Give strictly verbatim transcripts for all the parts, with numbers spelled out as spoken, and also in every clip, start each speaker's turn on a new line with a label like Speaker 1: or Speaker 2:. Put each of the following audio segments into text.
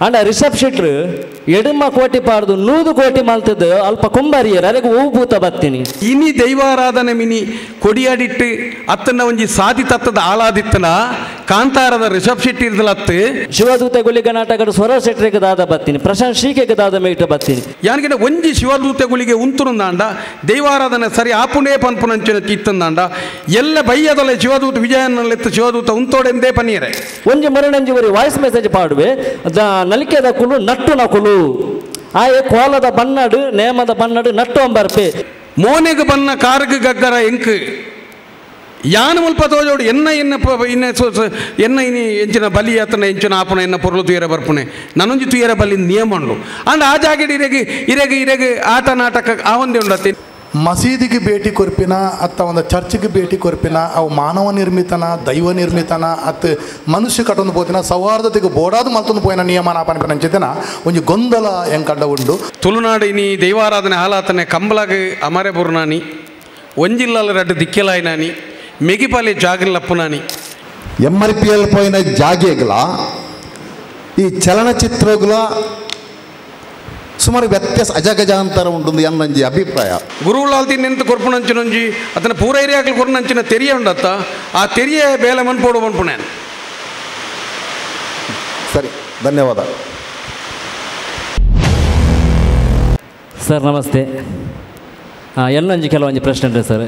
Speaker 1: ಅಂಡ ರಿಷಬ್ ಶೆಟ್ರು ಎಡಮ ಕೋಟಿ ಪಾಡ್ದು ನೂದು ಕೋಟಿ ಮಲ್ತದ್ದು ಅಲ್ಪ ಕುಂಬಾರಿಯರು ಅದಕ್ಕೆ ಹೂಭೂತ ಬತ್ತೀನಿ
Speaker 2: ಇನಿ ದೈವಾರಾಧನೆ ಮಿನಿ ಕೊಡಿಯಾಡಿಟ್ಟು ಅತ್ತನ ಒಂಜಿ ಸಾಧಿ ತತ್ತದ ಆಳಾದಿತ್ತನ ಕಾಂತಾರದ ರಿಷಬ್ ಶೆಟ್ಟಿ ಇರ್ದಲತ್ತು
Speaker 1: ಶಿವದೂತ ಗುಳಿಗ ನಾಟಕದ ಸ್ವರ ಶೆಟ್ರಿಗೆ ದಾದ ಬತ್ತೀನಿ ಪ್ರಶಾಂತ್ ಶೀಕೆಗೆ ದಾದ ಮೇಟ ಬತ್ತೀನಿ
Speaker 2: ಯಾನಿಗೆ ಒಂಜಿ ಶಿವದೂತೆಗಳಿಗೆ ಉಂತುರುಂದಾಂಡ ದೈವಾರಾಧನೆ ಸರಿ ಆಪುಣೇ ಪನ್ಪುನಂಚಿನ ಕಿತ್ತಂದಾಂಡ ಎಲ್ಲ ಬೈಯದೊಲೆ ಶಿವದೂತ ವಿಜಯನಲ್ಲೆತ್ತು ಶಿವದೂತ ಉಂತೋಡೆಂದೇ ಪನೀರೆ
Speaker 1: ಒಂಜಿ ಮರಣಂಜಿ ವರಿ ವಾಯ್ಸ್ ಮೆಸೇಜ್ ಪಾಡುವೆ ನಲಿಕೆದ ಕುಲು ನಟ್ಟು ನಕುಲು ಆಯೆ ಕೋಲದ ಬನ್ನಡು ನೇಮದ ಬನ್ನಡು ನಟ್ಟು ಅಂಬರ್ಪೆ
Speaker 2: ಮೋನೆಗೆ ಬನ್ನ ಕಾರ್ಗ ಗಗ್ಗರ ಎಂಕ್ ಯಾನ ಮುಲ್ಪ ತೋಜೋಡು ಎನ್ನ ಎನ್ನ ಇನ್ನ ಎನ್ನ ಇನಿ ಎಂಚಿನ ಬಲಿ ಆತನ ಎಂಚಿನ ಆಪಣ ಎನ್ನ ಪೊರ್ಲು ತುಯರ ಬರ್ಪುಣೆ ನನ್ನೊಂಜಿ ತುಯರ ಬಲಿ ನಿಯಮಂಡು ಅಂಡ್ ಆ ಜಾಗಡಿ ಇರೆಗೆ ಇರೆಗೆ ಇರೆಗೆ ಆಟ ನಾಟಕ ಆ ಒಂದೇ ಉಂಡತ್ತಿ
Speaker 3: ಮಸೀದಿಗೆ ಭೇಟಿ ಕೊರ್ಪಿನ ಅತ್ತ ಒಂದು ಚರ್ಚ್ಗೆ ಭೇಟಿ ಕೊರ್ಪಿನ ಅವು ಮಾನವ ನಿರ್ಮಿತನ ದೈವ ನಿರ್ಮಿತನ ಅತ್ ಮನುಷ್ಯ ಕಟ್ಟೊಂದು ಪೋತಿನ ಸೌಹಾರ್ದತೆಗೆ ಬೋಡಾದ ಮಲ್ತೊಂದು ಪೋಯಿನ ನಿಯಮ ನಾಪನ ಅಂಚಿತನ ಒಂದು ಗೊಂದಲ ಎಂಕಡ್ಡ ಉಂಡು
Speaker 2: ತುಳುನಾಡು ಇನಿ ದೈವಾರಾಧನೆ ಹಾಲಾತನೆ ಕಂಬಲಾಗ ಅಮರೆ ಬುರ್ನಾನಿ ಒಂಜಿಲ್ಲಲ ರಡ್ಡು ದಿಕ್ಕೆಲಾಯ್ನಾನಿ ಮೆಗಿಪಾಲೆ ಜಾಗಲಪ್ಪನಾನಿ
Speaker 4: ಎಮ್ ಆರ್ ಪಿ ಎಲ್ పోయిన ಜಾಗೆಗಳ ಈ ಚಲನಚಿತ್ರಗಳ ಸುಮಾರು ವ್ಯತ್ಯಾಸ ಅಜಗಜಾಂತರ ಉಂಟು ಅನ್ನಂಜಿ ಅಭಿಪ್ರಾಯ
Speaker 2: ಗುರುಗಳಾಲ್ತಿ ನಿಂತು ಕೊರ್ಪುನಂಚಿನೊಂಜಿ ಅತನ ಪೂರ ಏರಿಯಾಕ್ಲು ಕೊರ್ಪುನಂಚಿನ ತೆರಿಯ ಉಂಡತ್ತ ಆ ತೆರಿಯ ಬೇಲೆ ಮನ್ಪೋಡು ಮನ್ಪುಣೆ
Speaker 4: ಸರಿ ಧನ್ಯವಾದ
Speaker 1: ಸರ್ ನಮಸ್ತೆ ಹಾಂ ಎಲ್ಲೊಂಜಿ ಕೆಲವೊಂಜಿ ಪ್ರಶ್ನೆ ಉಂಟು ಸರ್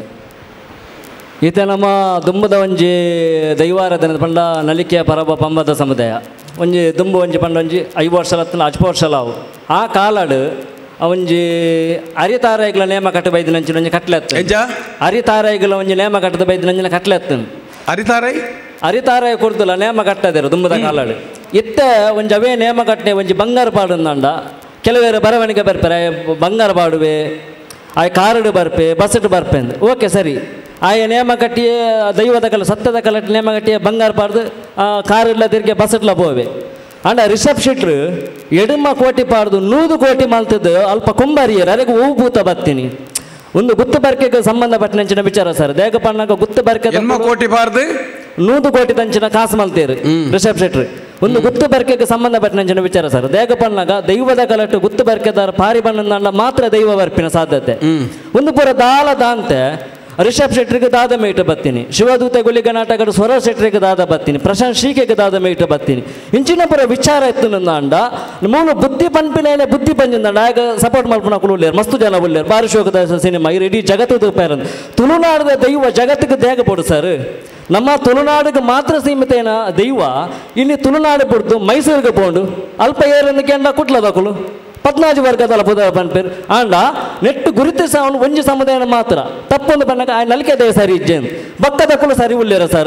Speaker 1: ಈತ ನಮ್ಮ ದುಂಬದ ಒಂಜಿ ದೈವಾರಾಧನೆ ಪಂಡ ನಲಿಕೆಯ ಪರಬ ಪಂಬದ ಸಮುದಾಯ ಒಂಜಿ ದುಂಬು ಒಂಜಿ ಪಂಡ ಒಂಜಿ ಐದು ವರ್ಷ ಹತ್ತಿನ ಹಚ್ಚ ವರ್ಷಲಾವು ಆ ಕಾಲಾಡು ಒಂಜಿ ಅರಿತಾರಾಯಿಗಳ ನೇಮ ಕಟ್ಟು ಬೈದು ನಂಚಿನ ಒಂಜಿ ಕಟ್ಲೆತ್ತು ಅರಿತಾರಾಯಿಗಳ ಒಂಜಿ ನೇಮ ಕಟ್ಟದ ಬೈದು ನಂಚಿನ ಕಟ್ಲೆತ್ತು
Speaker 2: ಅರಿತಾರಾಯಿ
Speaker 1: ಅರಿತಾರಾಯಿ ಕೊಡ್ತಲ್ಲ ನೇಮ ಕಟ್ಟದಿರು ದುಂಬದ ಕಾಲಾಡು ಇತ್ತ ಒಂಜಿ ಅವೇ ನೇಮ ಕಟ್ಟನೆ ಒಂಜಿ ಬಂಗಾರ ಪಾಡುಂದಂಡ ಕೆಲವೇರು ಬರವಣಿಗೆ ಬರ್ಪರೆ ಬಂಗಾರ ಪಾಡುವೆ ಆಯ್ ಕಾರಡು ಬರ್ಪೆ ಬಸ್ಸಟ್ಟು ಬರ್ಪೆ ಅಂದು ಓಕೆ ಸರಿ ಆಯ ನೇಮ ಕಟ್ಟಿ ದೈವದ ಕಲ ಸತ್ತದ ಕಲಟ್ ನೇಮ ಕಟ್ಟಿ ಬಂಗಾರ ಪಾಡ್ದು ಕಾರಿಲ್ಲ ತಿರ್ಗಿ ಬಸ್ಸಟ್ಲ ಪೋವೆ ಅಂಡ ರಿಷಬ್ ಶೆಟ್ರು ಎಡಮ ಕೋಟಿ ಪಾಡ್ದು ನೂದು ಕೋಟಿ ಮಲ್ತದ್ದು ಅಲ್ಪ ಕುಂಬಾರಿಯರು ಅದಕ್ಕೆ ಹೂಭೂತ ಬತ್ತೀನಿ ಒಂದು ಗುತ್ತು ಬರ್ಕೆಗೆ ಸಂಬಂಧಪಟ್ಟ ನಂಚಿನ ವಿಚಾರ ಸರ್ ದೇಗ ಪಣ್ಣಾಗ ಗುತ್ತು ಬರ್ಕೆ
Speaker 2: ಕೋಟಿ ಪಾರ್ದು
Speaker 1: ನೂದು ಕೋಟಿ ತಂಚಿನ ಕಾಸು ಮಲ್ತೇರು ರಿಷಬ್ ಶೆಟ್ರು ಒಂದು ಗುತ್ತು ಬರ್ಕೆಗೆ ಸಂಬಂಧಪಟ್ಟ ನಂಚಿನ ವಿಚಾರ ಸರ್ ದೇಗ ಪಣ್ಣಾಗ ದೈವದ ಕಲಟ್ಟು ಗುತ್ತು ಬರ್ಕೆದಾರ ಪಾರಿ ಬಣ್ಣದ ಮಾತ್ರ ದೈವ ಬರ್ಪಿನ ಸಾಧ್ಯತೆ ಒಂದು ಪೂರ ದಾಲ ದಾಂತೆ ರಿಷಬ್ ಶೆಟ್ರಿಗೆ ದಾದ ಮೇಟ ಬತ್ತೀನಿ ಶಿವದೂತ ಗುಳಿಗ ನಾಟಕದ ಸ್ವರ ಶೆಟ್ರಿಗೆ ದಾದ ಬತ್ತೀನಿ ಪ್ರಶಾಂತ್ ಶೀಕೆಗೆ ದಾದ ಮೇಟ ಬತ್ತೀನಿ ಇಂಚಿನ ಪುರ ವಿಚಾರ ಎತ್ತು ನಂದ ಮೂಲ ಬುದ್ಧಿ ಪಂಪಿನೇ ಬುದ್ಧಿ ಪಂಜಿಂದ ಆಗ ಸಪೋರ್ಟ್ ಮಾಡ್ಕೊಂಡು ಕುಳ್ಳಿಯರು ಮಸ್ತು ಜನ ಉಳ್ಳೇರು ಬಾರಿ ಶೋಕದ ಸಿನಿಮಾ ಈ ಇಡೀ ಜಗತ್ತು ಪೇರಂದು ತುಳುನಾಡದ ದೈವ ಜಗತ್ತಿಗೆ ದೇಗ ಪಡು ಸರ್ ನಮ್ಮ ತುಳುನಾಡಿಗೆ ಮಾತ್ರ ಸೀಮಿತ ಏನ ದೈವ ಇಲ್ಲಿ ತುಳುನಾಡು ಬಿಡ್ತು ಮೈಸೂರಿಗೆ ಪೋಂಡು ಅಲ್ಪ ಏರನ್ನು ಕೆಂಡ ಕುಟ್ಲದಕುಲು ಪದ್ನಾಜು ವರ್ಗದ ಪುದ ಪನ್ಪೇರು ಆಂಡ ನೆಟ್ಟು ಗುರುತಿಸ ಅವನು ಒಂಜಿ ಸಮುದಾಯ ಮಾತ್ರ ತಪ್ಪೊಂದು ಬಣ್ಣಕ ಆ ನಲಿಕೆ ದೇವ ಸರಿ ಇಜ್ಜೇನು ಬಕ್ಕದ ಕುಲು ಸರಿ ಉಳ್ಳೇರ ಸರ್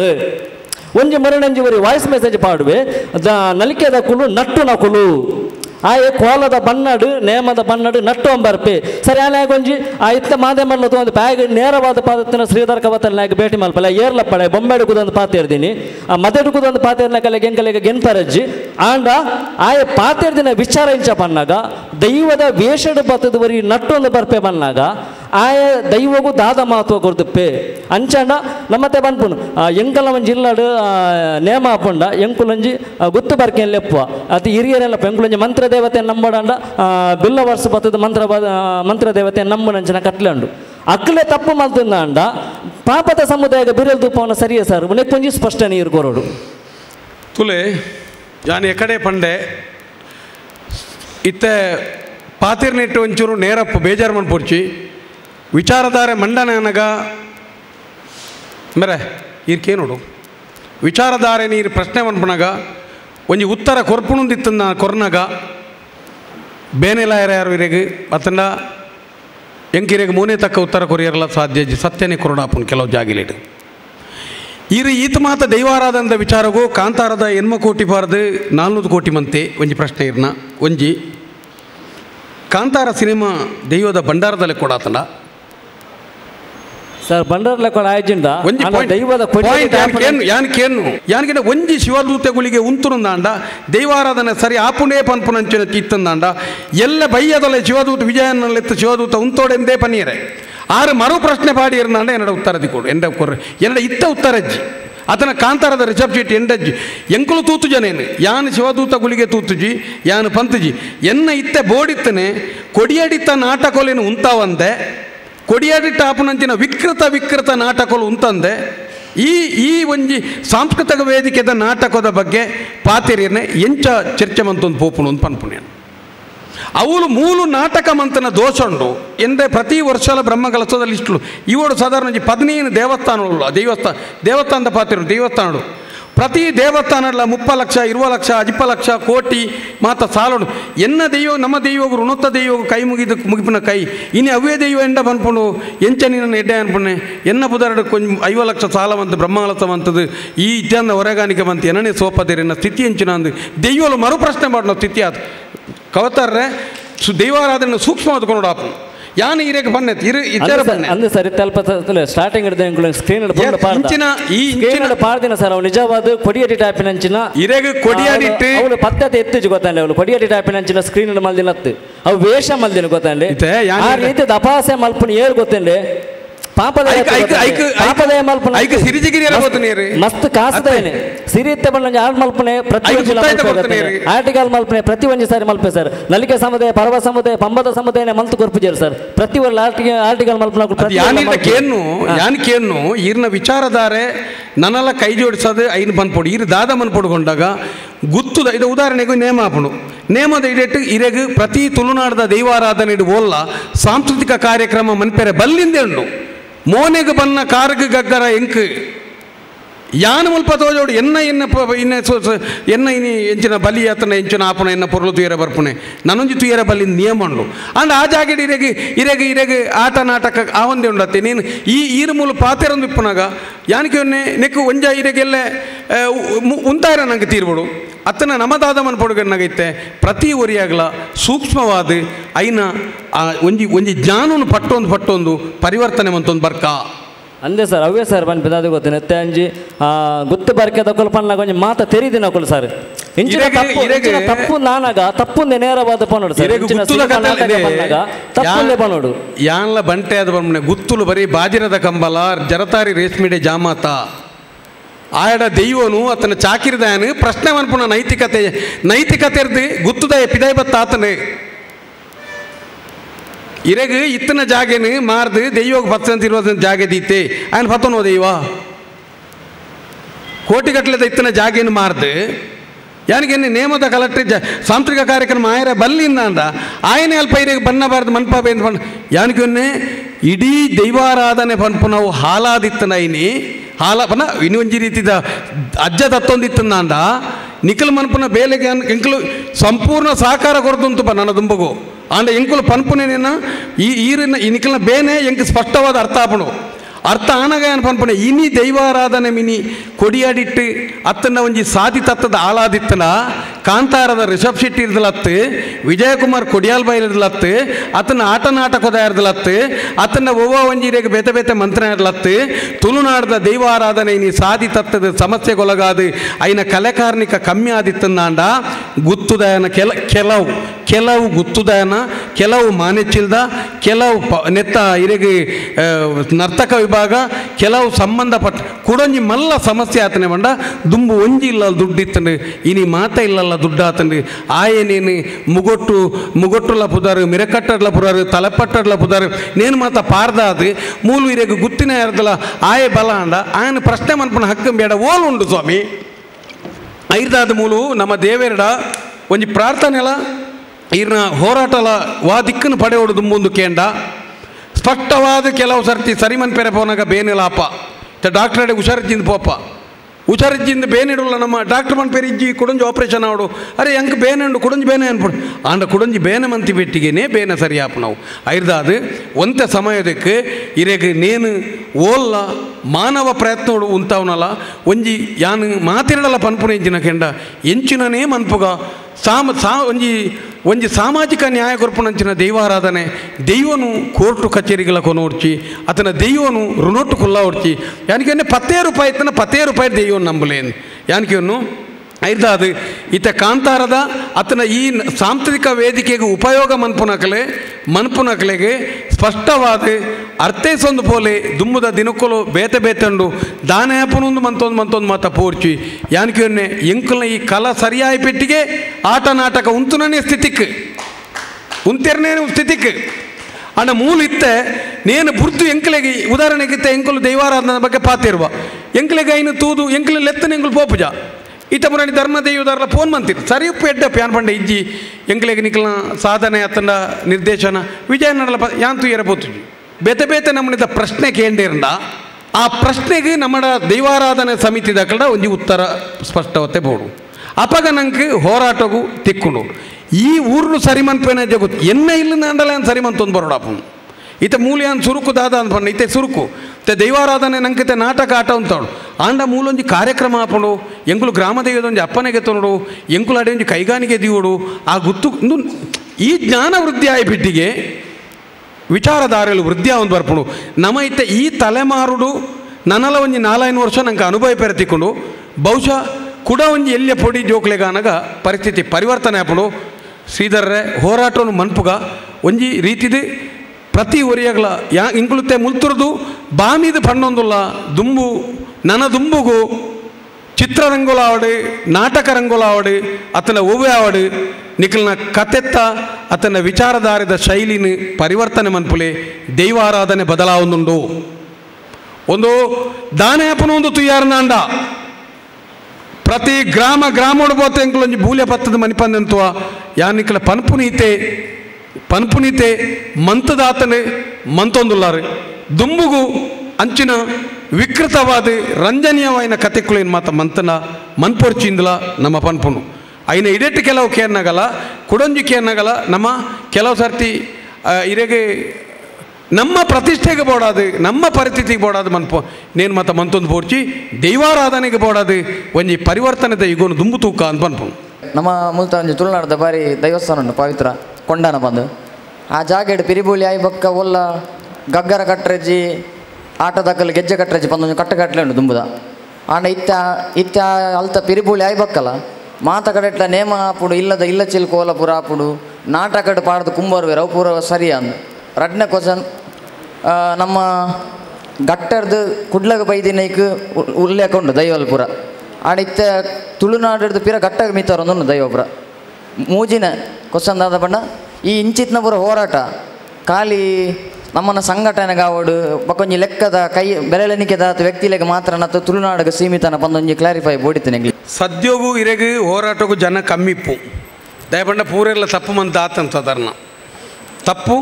Speaker 1: ಒಂಜಿ ಮರಣಂಜಿ ವರಿ ವಾಯ್ಸ್ ಮೆಸೇಜ್ ಪಾಡುವೆ ದ ನಲಿಕೆದ ಕುಲು ನಟ್ಟು ನಕುಲು ಆಯೆ ಕೋಲದ ಬನ್ನಡು ನೇಮದ ಬನ್ನಡು ನಟ್ಟು ಅಂಬರ್ಪೆ ಸರಿ ಆನಾಗ ಒಂಜಿ ಆ ಇತ್ತ ಮಾಧ್ಯಮಲ್ಲ ಒಂದು ಪ್ಯಾಗ್ ನೇರವಾದ ಪಾದತ್ತಿನ ಶ್ರೀಧರ ಕವತಲ್ನಾಗ ಭೇಟಿ ಮಲ್ಪಲ್ಲ ಏರ್ಲಪ್ಪಳೆ ಬೊಂಬೆಡುಕುದೊಂದು ಪಾತೇರ್ದೀನಿ ಆ ಮದೆಡುಕುದೊಂದು ಪಾತೇರ್ನಕಲೆ ಗೆಂಕಲೆಗೆ ಗೆನ್ಪರಜ್ಜಿ ಆಂಡ ಆಯೆ ಪಾತೇರ್ದಿನ ವಿಚಾರ ಇಂಚ ಬನ್ನಾಗ ದೈವದ ವೇಷಡು ಬತ್ತದ ವರಿ ನಟ್ಟೊಂದು ಬರ್ಪೆ ಬನ್ನಾಗ ಆಯ ದೈವಗೂ ದಾದ ಮಹತ್ವ ಕೊಡ್ದುಪ್ಪೆ ಅಂಚಂಡ ನಮ್ಮತ್ತೆ ಬನ್ಪುನು ಎಂಕಲ ಒಂಜಿ ಇಲ್ಲಾಡು ನೇಮ ಹಾಪುಂಡ ಎಂಕುಲಂಜಿ ಗುತ್ತು ಬರ್ಕೆನ್ ಲೆಪ್ಪುವ ಅತಿ ಹಿರಿಯರೆಲ್ಲ ಎಂಕುಲಂಜಿ ಮಂತ್ರ ದೇವತೆ ನಂಬೋಡಂಡ ಬಿಲ್ಲ ವರ್ಷ ಬತ್ತದ ಮಂತ್ರ ಮಂತ್ರ ದೇವತೆ ನಂಬುನಂಚಿನ ಕಟ್ಲೆ ಉಂಡು ಅಕ್ಕಲೆ ತಪ್ಪು ಮಲ್ತಂದ ಅಂಡ ಪಾಪದ ಸಮುದಾಯದ ಬಿರಲ್ ದೂಪವನ್ನು ಸರಿಯೇ ಸರ್ ನೆಕ್ಕೊಂಜಿ ಸ್ಪಷ್ಟ ನೀರು ಕೋರೋಡು
Speaker 2: ತುಲೆ ನಾನು ಎಕಡೆ ಪಂಡೆ ಇತ್ತೆ ಪಾತಿರ್ ನೆಟ್ಟು ಒಂಚೂರು ನೇರಪ್ಪು ಬೇಜಾರು ಮನ್ಪುರ್ಚಿ ವಿಚಾರಧಾರೆ ಮಂಡನೆ ಅನಗ ಮೇರೆ ಈರ್ಕೇ ನೋಡು ವಿಚಾರಧಾರೆ ನೀರು ಪ್ರಶ್ನೆ ಮನ್ಪುನಗ ಒಂಜಿ ಉತ್ತರ ಕೊರ್ಪುಣಂದಿತ್ತನ್ನ ಕೊರ್ನಗ ಬೇನೆಲ್ಲ ಯಾರು ಇರೆಗೆ ಅತ್ತಂಡ ಎಂಕಿರೆಗೆ ಮೂನೇ ತಕ್ಕ ಉತ್ತರ ಕೊರಿಯರಲ್ಲ ಸಾಧ್ಯ ಸತ್ಯನೇ ಕೊರಡಾಪುನ್ ಕೆಲವು ಜಾಗಿಲೇಡು ಇರು ಈತ ಮಾತ ದೈವಾರಾಧನದ ವಿಚಾರಗೂ ಕಾಂತಾರದ ಎನ್ಮ ಕೋಟಿ ಬಾರದು ನಾಲ್ನೂರು ಕೋಟಿ ಮಂತೆ ಒಂಜಿ ಪ್ರಶ್ನೆ ಇರ್ನ ಒಂಜಿ ಕಾಂತಾರ ಸಿನಿಮಾ ದೈವದ ಭಂಡಾರದಲ್ಲೇ ಕೊಡಾತಲ್ಲ
Speaker 1: ಸರ್ ಬಂಡರ್ಲ ಕೊಡ ಆಯ್ಜಿಂದ ದೈವದ
Speaker 2: ಯಾನ್ಕೇನು ಯಾನ್ಕಿನ ಒಂಜಿ ಶಿವದೂತೆಗಳಿಗೆ ಉಂತುರುಂದಾಂಡ ದೈವಾರಾಧನೆ ಸರಿ ಆಪುಣೇ ಪನ್ಪುನಂಚಿನ ಕಿತ್ತಂದಾಂಡ ಎಲ್ಲ ಬೈಯದೊಲೆ ಶಿವದೂತ ವಿಜಯನಲ್ಲೆತ್ತು ಶಿವದೂತ ಉಂತೋಡೆಂದೇ ಪನೀರೆ ಆರು ಮರು ಪ್ರಶ್ನೆ ಪಾಡಿ ಇರಂದ ಎನ್ನಡ ಉತ್ತರದಿ ಕೊಡು ಎಂಡ ಕೊರ್ರೆ ಎನ್ನಡ ಇತ್ತ ಉತ್ತರಜ್ಜಿ ಅತನ ಕಾಂತಾರದ ರಿಷಬ್ ಶೆಟ್ಟಿ ಎಂಡಜ್ಜಿ ಎಂಕುಲು ತೂತು ಜನೇನು ಯಾನು ಶಿವದೂತ ಗುಳಿಗೆ ತೂತುಜಿ ಯಾನು ಪಂತುಜಿ ಎನ್ನ ಇತ್ತೆ ಬೋಡಿತ್ತನೆ ಕೊಡಿಯಡಿತ್ತ ನಾಟಕೊಲೇನು ಉಂತಾವಂದೆ ಕೊಡಿಯಡಿಟ್ಟ ಆಪುನಂಚಿನ ವಿಕೃತ ವಿಕೃತ ನಾಟಕಗಳು ಉಂತಂದೆ ಈ ಈ ಒಂಜಿ ಸಾಂಸ್ಕೃತಿಕ ವೇದಿಕೆದ ನಾಟಕದ ಬಗ್ಗೆ ಪಾತೆರಿಯನ್ನೇ ಎಂಚ ಚರ್ಚೆ ಮಂತೊಂದು ಪೋಪುನು ಅಂತ ಪನ್ಪುಣ್ಯನು ಅವಳು ಮೂಲು ನಾಟಕ ಮಂತನ ದೋಷ ಉಂಡು ಎಂದರೆ ಪ್ರತಿ ವರ್ಷಲ ಬ್ರಹ್ಮಕಲಸದಲ್ಲಿ ಇಷ್ಟು ಇವಳು ಸಾಧಾರಣ ಪದಿನೇನು ದೇವಸ್ಥಾನಗಳು ದೇವಸ್ಥಾನ ದೇವಸ್ಥಾನದ ಪಾತ್ರ ದೇವಸ್ಥಾನಗಳು ಪ್ರತಿ ದೇವಸ್ಥಾನಗಳ ಮುಪ್ಪ ಲಕ್ಷ ಇರುವ ಲಕ್ಷ ಅಜಿಪ್ಪ ಲಕ್ಷ ಕೋಟಿ ಮಾತ ಸಾಲೋಡು ಎನ್ನ ದೈವ ನಮ್ಮ ದೈವಗಳು ಋಣತ್ತ ದೈವ ಕೈ ಮುಗಿದು ಮುಗಿಪಿನ ಕೈ ಇನ್ನು ಅವೇ ದೈವ ಎಂಡ ಬಂದ್ಪುಂಡು ಎಂಚ ನಿನ್ನ ಎಡ್ಡೆ ಅನ್ಪುಣ್ಣೆ ಎನ್ನ ಬುಧರಡು ಕೊಂಚ ಐವ ಲಕ್ಷ ಸಾಲ ಬಂತು ಬ್ರಹ್ಮಕಲಸ ಬಂತದು ಈ ಇತ್ಯಂದ ಹೊರಗಾಣಿಕೆ ಬಂತು ಎನ್ನನೇ ಸೋಪದೇರಿನ ಸ್ಥಿತಿ ಎಂಚಿನ ಅಂದು ದೈವಲು ಮರುಪ್ರಶ್ನೆ ಮಾಡೋ ಸ್ಥಿತಿ ಆದ ಕವತಾರ್ರೆ ಸು ದೈವಾರಾಧನೆ ಸೂಕ್ಷ್ಮವಾದ ಕೊಂಡು ಆಪು ಯಾನು ಇರೇಕ ಬನ್ನೆತ್ ಇರು ಇತರ ಬನ್ನೆ
Speaker 1: ಅಂದು ಸರಿ ತಲ್ಪ ಸ್ಟಾರ್ಟಿಂಗ್ ಹಿಡಿದ ಸ್ಕ್ರೀನ್
Speaker 2: ಇಂಚಿನ ಈ ಇಂಚಿನ
Speaker 1: ಪಾಡ್ದಿನ ಸರ್ ಅವು ನಿಜವಾದ ಕೊಡಿಯಡಿ ಟೈಪಿನ ಅಂಚಿನ
Speaker 2: ಇರೇಗ ಕೊಡಿಯಡಿಟ್ಟು
Speaker 1: ಅವಳು ಪದ್ಧತಿ ಎತ್ತುಜಿ ಗೊತ್ತಾಂಡೆ ಅವಳು ಕೊಡಿಯಡಿ ಟೈಪಿನ ಅಂಚಿನ ಸ್ಕ್ರೀನ್ ಮಲ್ದಿನತ್ತು ಅವು ವೇಷ ಮಲ್ದಿನ ಗೊತ್ತಾಂಡೆ ಆ ರೀತಿ ದಪಾಸೆ ಮಲ್ಪುನ ಏಳು ಗೊತ್ತಂಡೆ ಮಸ್ತ್ ಕಾಸದೇನೆ ಸಿರಿ ಇತ್ತೆ ಬಂದ ಆಡ್ ಮಲ್ಪನೆ ಪ್ರತಿ ಆರ್ಟಿಕಲ್ ಮಲ್ಪನೆ ಪ್ರತಿ ಒಂಜಿ ಸಾರಿ ಮಲ್ಪೆ ಸರ್ ನಲಿಕೆ ಸಮುದಾಯ ಪರ್ವ ಸಮುದಾಯ ಪಂಬದ ಸಮುದಾಯ ಮಲ್ತು ಕೊರ್ಪಿಜರು ಸರ್ ಪ್ರತಿ ಒಂದು ಆರ್ಟಿಕಲ್ ಆರ್ಟಿಕಲ್ ಮಲ್ಪನ
Speaker 2: ಯಾನಿಕೇನು ಯಾನಿಕೇನು ಈರ್ನ ವಿಚಾರಧಾರೆ ನನ್ನೆಲ್ಲ ಕೈ ಜೋಡಿಸೋದು ಐನು ಬಂದ್ಪೊಡು ಈರು ದಾದ ಮನ್ಪೊಡ್ಕೊಂಡಾಗ ಗುತ್ತುದ ಇದು ಉದಾಹರಣೆಗೂ ನೇಮ ಹಾಪುಣು ನೇಮದ ಇಡೇಟು ಇರೆಗು ಪ್ರತಿ ತುಳುನಾಡದ ದೈವಾರಾಧನೆ ಇಡು ಓಲ್ಲ ಸಾಂಸ್ಕೃತಿಕ ಕಾರ್ಯಕ್ರಮ ಮನ್ಪೆರೆ ಬಲ್ಲಿಂದೆ ಉಂಡು ಮೋನೆಗೆ ಬನ್ನ ಕಾರ್ಗೆ ಗಗ್ಗರ ಎಂಕ್ ಯಾನು ಮುಲ್ಪ ತೋಜೋಡು ಎನ್ನ ಎನ್ನ ಇನ್ನ ಎನ್ನ ಇನಿ ಎಂಚಿನ ಬಲಿ ಆತನ ಎಂಚಿನ ಆಪಣ ಎನ್ನ ಪೊರ್ಲು ತುಯರ ಬರ್ಪುಣೆ ನನ್ನೊಂಜಿ ತುಯರ ಬಲ್ಲಿ ನಿಯಮ ಉಂಡು ಅಂಡ್ ಆ ಜಾಗೆಡ್ ಇರೆಗೆ ಇರೆಗೆ ಇರೆಗೆ ಆಟ ನಾಟಕ ಆ ಒಂದೇ ಉಂಡತ್ತೆ ನೀನು ಈ ಈರು ಮೂಲ ಪಾತೆರಂದು ಇಪ್ಪುನಾಗ ಯಾನಕ್ಕೆ ನೆಕ್ಕು ಒಂಜ ಇರೆಗೆಲ್ಲ ಉಂತಾಯಿರ ನಂಗೆ ತೀರ್ಬಿಡು ಅತ್ತನ ನಮದಾದ ಮನ್ಪೊಡುಗನ್ನಾಗೈತೆ ಪ್ರತಿ ಒರಿಯಾಗಲ ಸೂಕ್ಷ್ಮವಾದ ಐನ ಒಂಜಿ ಒಂಜಿ ಜ್ಞಾನವನ್ನು ಪಟ್ಟೊಂದು ಪಟ್ಟೊಂದು ಪರಿವರ್ತನೆ ಮಂತೊಂದು ಬರ್ಕ
Speaker 1: ಅಂದೇ ಸರ್ ಅವೇ ಸರ್ ಬಂದು ಬಿದಾದ ಗೊತ್ತೇನೆ ಎತ್ತೆ ಅಂಜಿ ಗುತ್ತು ಬರ್ಕೆ ತಗೊಳ್ ಪಣ್ಣ ಕೊಂಚ ಮಾತ ತೆರೀದಿನ ಕೊಲ್ ಸರ್ ಇಂಚಿನ ತಪ್ಪು ನಾನಾಗ ತಪ್ಪುಂದೆ ನೇರವಾದ ಪನ್ನೋಡು ಸರ್ ತಪ್ಪುಂದೆ ಪನ್ನೋಡು
Speaker 2: ಯಾನ್ಲ ಬಂಟೆ ಆದ ಬನ್ನೆ ಗುತ್ತುಲು ಬರೀ ಬಾಜಿರದ ಕಂಬಲ ಜರತಾರಿ ರೇಷ್ಮಿಡೆ ಜಾಮಾತ ಆಯಡ ದೈವನು ಆತನ ಚಾಕಿರಿದಾಯನು ಪ್ರಶ್ನೆ ಮನ್ಪುಣ ನೈತಿಕತೆ ನೈತಿಕತೆ ಗುತ್ತುದಾಯ ಪಿದಾಯ ಬತ್ತ ಆತನೇ ಇರೆಗೆ ಇತ್ತನ ಜಾಗೆನು ಮಾರ್ದು ದೈವಕ್ಕೆ ಪತ್ತಂತ ಇರುವಂಥ ಜಾಗೆ ದೀತೆ ఆయన ಪತ್ತನೋ ದೈವ ಕೋಟಿಗಟ್ಟಲೆದ ಇತ್ತನ ಜಾಗೆನು ಮಾರ್ದು ಯಾನಿಗೆ ನೇಮದ ಕಲೆಕ್ಟರ್ ಜ ಸಾಂಸ್ಕೃತಿಕ ಕಾರ್ಯಕ್ರಮ ಆಯರ ಬಲ್ಲಿಂದ ಅಂದ ಆಯನೇ ಅಲ್ಪ ಇರೆಗೆ ಬನ್ನಬಾರ್ದು ಮನ್ಪಾಬೆ ಅಂತ ಪಂಡ ಯಾನಿಗೆ ಇಡೀ ದೈವಾರಾಧನೆ ಪನ್ಪು ನಾವು ಹಾಲಾದಿತ್ತನ ಐನಿ ಹಾಲ ಪನ ಇನ್ನೊಂಜಿ ರೀತಿದ ಅಜ್ಜ ತತ್ತೊಂದಿತ್ತಂದ ಅಂದ ನಿಖಲ್ ಮನ್ಪುನ ಬೇಲೆಗೆ ಎಂಕಲು ಸಂಪೂರ್ಣ ಸಹಕಾರ ಕೊರತುಂತು ಬ ನನ್ನ ದುಂಬಗು ಆಂಡ ಎಂಕುಲು ಪನ್ಪುನೇನ ಈ ಈರಿನ ಈ ನಿಖಲ್ನ ಬೇನೆ ಎಂಕ್ ಸ್ಪಷ್ಟವಾದ ಅರ್ಥ ಆಪಣು ಅರ್ಥ ಆನಗ ಏನು ಪನ್ಪುಣೆ ಇನಿ ದೈವಾರಾಧನೆ ಮಿನಿ ಕೊಡಿಯಾಡಿಟ್ಟು ಅತ್ತನ ಒಂಜಿ ಸಾಧಿ ತತ್ತದ ಆಳಾದಿತ್ತನ ಕಾಂತಾರದ ರಿಷಬ್ ಶೆಟ್ಟಿ ಇರ್ದಲತ್ತು ವಿಜಯಕುಮಾರ್ ಕೊಡಿಯಾಲ್ ಬೈ ಇರ್ದಲತ್ತು ಅತನ ಆಟ ನಾಟಕದ ಇರ್ದಲತ್ತು ಅತನ ಒವ್ವ ಒಂಜಿರೆಗೆ ಬೇತೆ ಬೇತೆ ಮಂತ್ರ ಇರ್ಲತ್ತು ತುಳುನಾಡದ ದೈವಾರಾಧನೆ ಇನಿ ಸಾಧಿ ತತ್ತದ ಸಮಸ್ಯೆಗೊಳಗಾದು ಐನ ಕಲೆಕಾರ್ಣಿಕ ಕಮ್ಮಿ ಆದಿತ್ತಂದಾಂಡ ಗುತ್ತುದಯನ ಕೆಲ ಕೆಲವು ಕೆಲವು ಗುತ್ತುದಯನ ಕೆಲವು ಮಾನೆಚ್ಚಿಲ್ದ ಕೆಲವು ಪ ನೆತ್ತ ಇರೆಗೆ ನರ್ತಕ ವಿಭಾಗ ಕೆಲವು ಸಂಬಂಧಪಟ್ಟ ಕುಡೊಂಜಿ ಮಲ್ಲ ಸಮಸ್ಯೆ ಆತನೆ ಬಂಡ ದುಂಬು ಒಂಜಿ ಇಲ್ಲ ದುಡ್ಡಿತ್ತಂಡು ಇನಿ ಮಾತ ಇಲ್ಲಲ್ಲ ದುಡ್ಡಾತಂಡು ಆಯನೇನು ಮುಗೊಟ್ಟು ಮುಗೊಟ್ಟುಲ ಪುದಾರು ಮಿರಕಟ್ಟಡ್ಲ ಪುರಾರು ತಲೆಪಟ್ಟಡ್ಲ ಪುದಾರು ನೇನು ಮಾತ ಪಾರ್ದಾದು ಮೂಲು ಇರೆಗೆ ಗುತ್ತಿನ ಇರ್ದಲ್ಲ ಆಯ ಬಲ ಅಂಡ ಆಯನ ಪ್ರಶ್ನೆ ಮನ್ಪನ ಹಕ್ಕು ಬೇಡ ಓಲು ಉಂಡು ಸ್ವಾಮಿ ಐರ್ದಾದ ಮೂಲು ನಮ್ಮ ದೇವೇರಡ ಒಂಜಿ ಪ್ರಾರ್ಥನೆಲ ಈರ್ನ ಹೋರಾಟಲ ವಾ ದಿಕ್ಕನ್ನು ಪಡೆಯೋಡು ದುಂಬೊಂದು ಕೇಂಡ ಸ್ಪಷ್ಟವಾದ ಕೆಲವು ಸರ್ತಿ ಸರಿಮನ್ ಪೆರೆ ಪೋನಾಗ ಬೇನಿಲಾಪ ಡಾಕ್ಟರ್ ಅಡೆ ಹುಷಾರಿಜ್ಜಿಂದ ಪೋಪ ಹುಷಾರಿಜ್ಜಿಂದ ಬೇನಿಡುಲ್ಲ ನಮ್ಮ ಡಾಕ್ಟರ್ ಮನ್ ಪೇರಿ ಇಜ್ಜಿ ಕುಡಂಜಿ ಆಪ್ರೇಷನ್ ಆವಡು ಅರೆ ಎಂಕ್ ಬೇನೆ ಉಂಡು ಕುಡಂಜಿ ಬೇನೆ ಅನ್ಪಡು ಆಂಡ ಕುಡಂಜಿ ಬೇನೆ ಮಂತಿ ಬೆಟ್ಟಿಗೆನೇ ಬೇನೆ ಸರಿ ಆಪ ನಾವು ಐರ್ದಾದು ಒಂತೆ ಸಮಯದಕ್ಕೆ ಇರೆಗೆ ನೇನು ಓಲ್ಲ ಮಾನವ ಪ್ರಯತ್ನ ಉಂತಾವನಲ್ಲ ಒಂಜಿ ಯಾನು ಮಾತಿರಡಲ್ಲ ಪನ್ಪುನ ಎಂಚಿನ ಕೆಂಡ ಎಂಚಿನನೇ ಮನ್ಪುಗ ಸಾಮ ಸಾ ಒಂಜಿ ಒಂಜಿ ಸಾಮಾಜಿಕ ನ್ಯಾಯ ಕೊರ್ಪುನಂಚಿನ ದೈವಾರಾಧನೆ ದೈವನು ಕೋರ್ಟು ಕಚೇರಿಗಳ ಕೊನೋಡ್ಚಿ ಅತನ ದೈವನು ಋಣೊಟ್ಟು ಕುಲ್ಲ ಹೊಡ್ಚಿ ಯಾನಿಕೆ ಪತ್ತೇ ರೂಪಾಯಿ ಇತ್ತನ ಪತ್ತೇ ರೂಪಾಯಿ ದೈವನು ನಂಬಲೇನು ಯಾನಿಕೆಯನ್ನು ಐದಾದು ಇತ ಕಾಂತಾರದ ಅತನ ಈ ಸಾಂಸ್ಕೃತಿಕ ವೇದಿಕೆಗೆ ಉಪಯೋಗ ಮನ್ಪುನಕಲೆ ಮನ್ಪುನಕಲೆಗೆ ಸ್ಪಷ್ಟವಾದ ಅರ್ಥೈಸೊಂದು ಪೋಲೆ ದುಮ್ಮದ ದಿನಕ್ಕಲು ಬೇತೆ ಬೇತಂಡು ದಾನ ಹ್ಯಾಪನೊಂದು ಮಂತೊಂದು ಮಂತೊಂದು ಮಾತ ಪೋರ್ಚಿ ಯಾನಕಿಯನ್ನೇ ಎಂಕಲ್ನ ಈ ಕಲಾ ಸರಿಯಾಗಿ ಪೆಟ್ಟಿಗೆ ಆಟ ನಾಟಕ ಉಂತುನೇ ಸ್ಥಿತಿಕ್ ಉಂತೆರನೇ ಸ್ಥಿತಿಕ್ ಅಣ್ಣ ಮೂಲ ಇತ್ತೆ ನೇನು ಬುರ್ದು ಎಂಕಲೆಗೆ ಉದಾಹರಣೆಗಿತ್ತೆ ಎಂಕಲು ದೈವಾರಾಧನ ಬಗ್ಗೆ ಪಾತಿರುವ ಎಂಕಲೆಗೆ ಐನು ತೂದು ಎಂಕಲ ಲೆತ್ತನ ಎಂಕಲು ಪೋಪುಜ ಈತ ಮುರಾಣಿ ಧರ್ಮ ದೈವದಾರಲ್ಲ ಫೋನ್ ಮಂತಿರು ಸರಿ ಉಪ್ಪು ಎಡ್ಡ ಪ್ಯಾನ್ ಪಂಡ ಇಜ್ಜಿ ಎಂಕಲೆಗೆ ನಿಖಲ್ನ ಸಾಧನೆ ಅತ್ತಂಡ ನಿರ್ದೇಶನ ವಿಜಯ ನಡಲ ಪ ಯಾಂತು ಎರಬೋತು ಬೇತೆ ಬೇತೆ ನಮ್ಮನಿದ ಪ್ರಶ್ನೆ ಕೇಂದಿರಂಡ ಆ ಪ್ರಶ್ನೆಗೆ ನಮ್ಮ ದೈವಾರಾಧನೆ ಸಮಿತಿದ ಕಡ ಒಂದು ಉತ್ತರ ಸ್ಪಷ್ಟವತ್ತೆ ಬೋಡು ಅಪಗ ನಂಗೆ ಹೋರಾಟಗೂ ತಿಕ್ಕೊಂಡು ಈ ಊರ್ನು ಸರಿ ಮನ್ಪೇನ ಜಗತ್ತು ಎನ್ನ ಇಲ್ಲ ಅಂಡಲ ಸರಿ ಮಂತೊಂದು ಬರೋಡಪ್ಪ ಈತ ಮೂಲ್ಯಾನ್ ಸುರುಕು ದಾದ ಅಂತ ಪಂಡ ಈತೆ ಸುರುಕು ತೆ ದೈವಾರಾಧನೆ ನಂಗೆ ನಾಟಕ ಆಟ ಅಂತವಳು ಆಂಡ ಮೂಲೊಂಜಿ ಕಾರ್ಯಕ್ರಮ ಹಾಪಡು ಎಂಕುಲು ಗ್ರಾಮ ದೈವದೊಂದು ಅಪ್ಪನೆಗೆ ತೊನಡು ಎಂಕುಲು ಅಡೆ ಒಂಜಿ ಕೈಗಾನಿಗೆ ದಿಯೋಡು ಆ ಗುತ್ತು ಈ ಜ್ಞಾನ ವೃದ್ಧಿ ಆಯಿ ಬಿಟ್ಟಿಗೆ ವಿಚಾರಧಾರೆಗಳು ವೃದ್ಧಿ ಅವನು ಬರ್ಪುಡು ನಮ್ಮ ಇತ್ತೆ ಈ ತಲೆಮಾರುಡು ನನ್ನಲ್ಲ ಒಂಜಿ ನಾಲ್ಕೈದು ವರ್ಷ ನಂಗೆ ಅನುಭವ ಪೆರತಿಕೊಂಡು ಬಹುಶಃ ಕೂಡ ಒಂಜಿ ಎಲ್ಲಿಯ ಪೊಡಿ ಜೋಕ್ಲೆಗಾನಾಗ ಪರಿಸ್ಥಿತಿ ಪರಿವರ್ತನೆ ಆಪಡು ಶ್ರೀಧರ್ರೆ ಹೋರಾಟವನ್ನು ಮನ್ಪುಗ ಒಂಜಿ ರೀತಿದು ಪ್ರತಿ ಒರಿಯಾಗಲ ಯಾ ಇಂಕುಳುತ್ತೆ ಮುಲ್ತುರದು ಬಾಮಿದು ಪಣ್ಣೊಂದುಲ್ಲ ದುಂಬು ನನ್ನ ದುಂಬುಗು ಚಿತ್ರರಂಗೋಲ ಆವಡು ನಾಟಕ ರಂಗೋಲ ಆವಡು ಅತನ ಓವೆ ಆವಡು ನಿಖಲ್ನ ಕತೆತ್ತ ಅತನ ವಿಚಾರಧಾರದ ಶೈಲಿನ ಪರಿವರ್ತನೆ ಮನ್ಪುಲೆ ದೈವಾರಾಧನೆ ಬದಲಾವೊಂದುಂಡು ಒಂದು ದಾನ ಹ್ಯಾಪನ ಒಂದು ತುಯ್ಯಾರನಾಂಡ ಪ್ರತಿ ಗ್ರಾಮ ಗ್ರಾಮೋಡು ಬೋತ ಎಂಕುಲೊಂಜಿ ಬೂಲ್ಯ ಪತ್ತದ ಮನಿಪಂದಂತುವ ಯಾನಿಕಲ ಪನ್ಪುನೀತೆ ಪನ್ಪುನೀತೆ ಮಂತದಾತನೆ ಮಂತೊಂದುಲ್ಲಾರು ದುಂಬುಗು ಅಂಚಿನ ವಿಕೃತವಾದ ರಂಜನೀಯವಾಯಿನ ಕತೆಕುಳೇನು ಮಾತ ಮಂತನ ಮನ್ಪೊರ್ಚಿಂದಲ ನಮ್ಮ ಪನ್ಪುನು ಐನ ಇಡೆಟ್ಟು ಕೆಲವು ಕೇರ್ನಾಗಲ್ಲ ಕುಡೊಂಜಿ ಕೇರ್ನಾಗಲ್ಲ ನಮ್ಮ ಕೆಲವು ಸರ್ತಿ ಇರೆಗೆ ನಮ್ಮ ಪ್ರತಿಷ್ಠೆಗೆ ಬೋಡಾದು ನಮ್ಮ ಪರಿಸ್ಥಿತಿಗೆ ಬೋಡಾದು ಮನ್ಪೊ ನೇನು ಮಾತ ಮಂತೊಂದು ಪೋರ್ಚಿ ದೈವಾರಾಧನೆಗೆ ಬೋಡಾದು ಒಂಜಿ ಪರಿವರ್ತನೆದ ಈಗೋನು ದುಂಬು ತೂಕ ಅಂತ ಪನ್ಪುನು
Speaker 5: ನಮ್ಮ ಮೂಲತ ಒಂಜಿ ತುಳುನಾಡದ ಬಾರಿ ದೇವಸ್ಥಾನ ಉಂಟು ಪವಿತ್ರ ಕೊಂಡನ ಬಂದು ಆ ಜಾಗೆಡ್ ಪಿರಿಬೂಲಿ ಆಯ್ ಬೊಕ್ಕ ಒಲ್ಲ ಗಗ್ಗರ ಕಟ್ರೆಜ್ಜಿ ಆಟದಕ್ಕಲ್ಲಿ ಗೆಜ್ಜೆ ಕಟ್ರೆಜ್ಜಿ ಪಂದೊಂದು ಕಟ್ಟ ಕಟ್ಲೆ ಉಂಟು ದುಂಬುದ ಆಂಡ ಇತ್ತ ಇತ್ತ ಅಲ್ತ ಪಿರಿಬೂಲಿ ಆಯ್ ಬಕ್ಕಲ್ಲ ಮಾತ ಕಡೆಟ್ಲ ನೇಮ ಆಪುಡು ಇಲ್ಲದ ಇಲ್ಲ ಚಿಲ್ ಕೋಲಪುರ ಆಪುಡು ನಾಟಕಡ್ ಪಾಡ್ದು ಕುಂಬರು ಅವು ಪೂರ ಸರಿ ಅಂದು ರಡ್ನೆ ಕ್ವಶನ್ ನಮ್ಮ ಗಟ್ಟರ್ದು ಕುಡ್ಲಗ ಬೈದಿನೈಕ್ ಉಲ್ಲೇಖ ಉಂಟು ದೈವಲ್ಪುರ ಆಡ ಇತ್ತ ತುಳುನಾಡ್ದು ಪಿರ ಗಟ್ಟಗ ಮೀತಾರೊಂದು ದೈವಪುರ ಮೂಜಿನ ಕ್ವಶನ್ ದಾದ ಬಣ್ಣ ಈ ಇಂಚಿತ್ನ ಪುರ ಹೋರಾಟ ಖಾಲಿ ನಮ್ಮನ್ನ ಸಂಘಟನೆಗೆ ಆವಡು ಬಕೊಂಜಿ ಲೆಕ್ಕದ ಕೈ ಬೆರಳೆಣಿಕೆದಾತ ವ್ಯಕ್ತಿಲೆಗೆ ಮಾತ್ರ ನತ್ತು ತುಳುನಾಡಿಗೆ ಸೀಮಿತನ ಬಂದೊಂಜಿ ಕ್ಲಾರಿಫೈ ಬೋಡಿತೇನೆ
Speaker 2: ಸದ್ಯೋಗು ಇರೆಗೂ ಹೋರಾಟಗೂ ಜನ ಕಮ್ಮಿಪ್ಪು ದಯಪಂಡ ಪೂರೆಲ್ಲ ತಪ್ಪು ಮಂತ ಆತನ ಸಾಧಾರಣ ತಪ್ಪು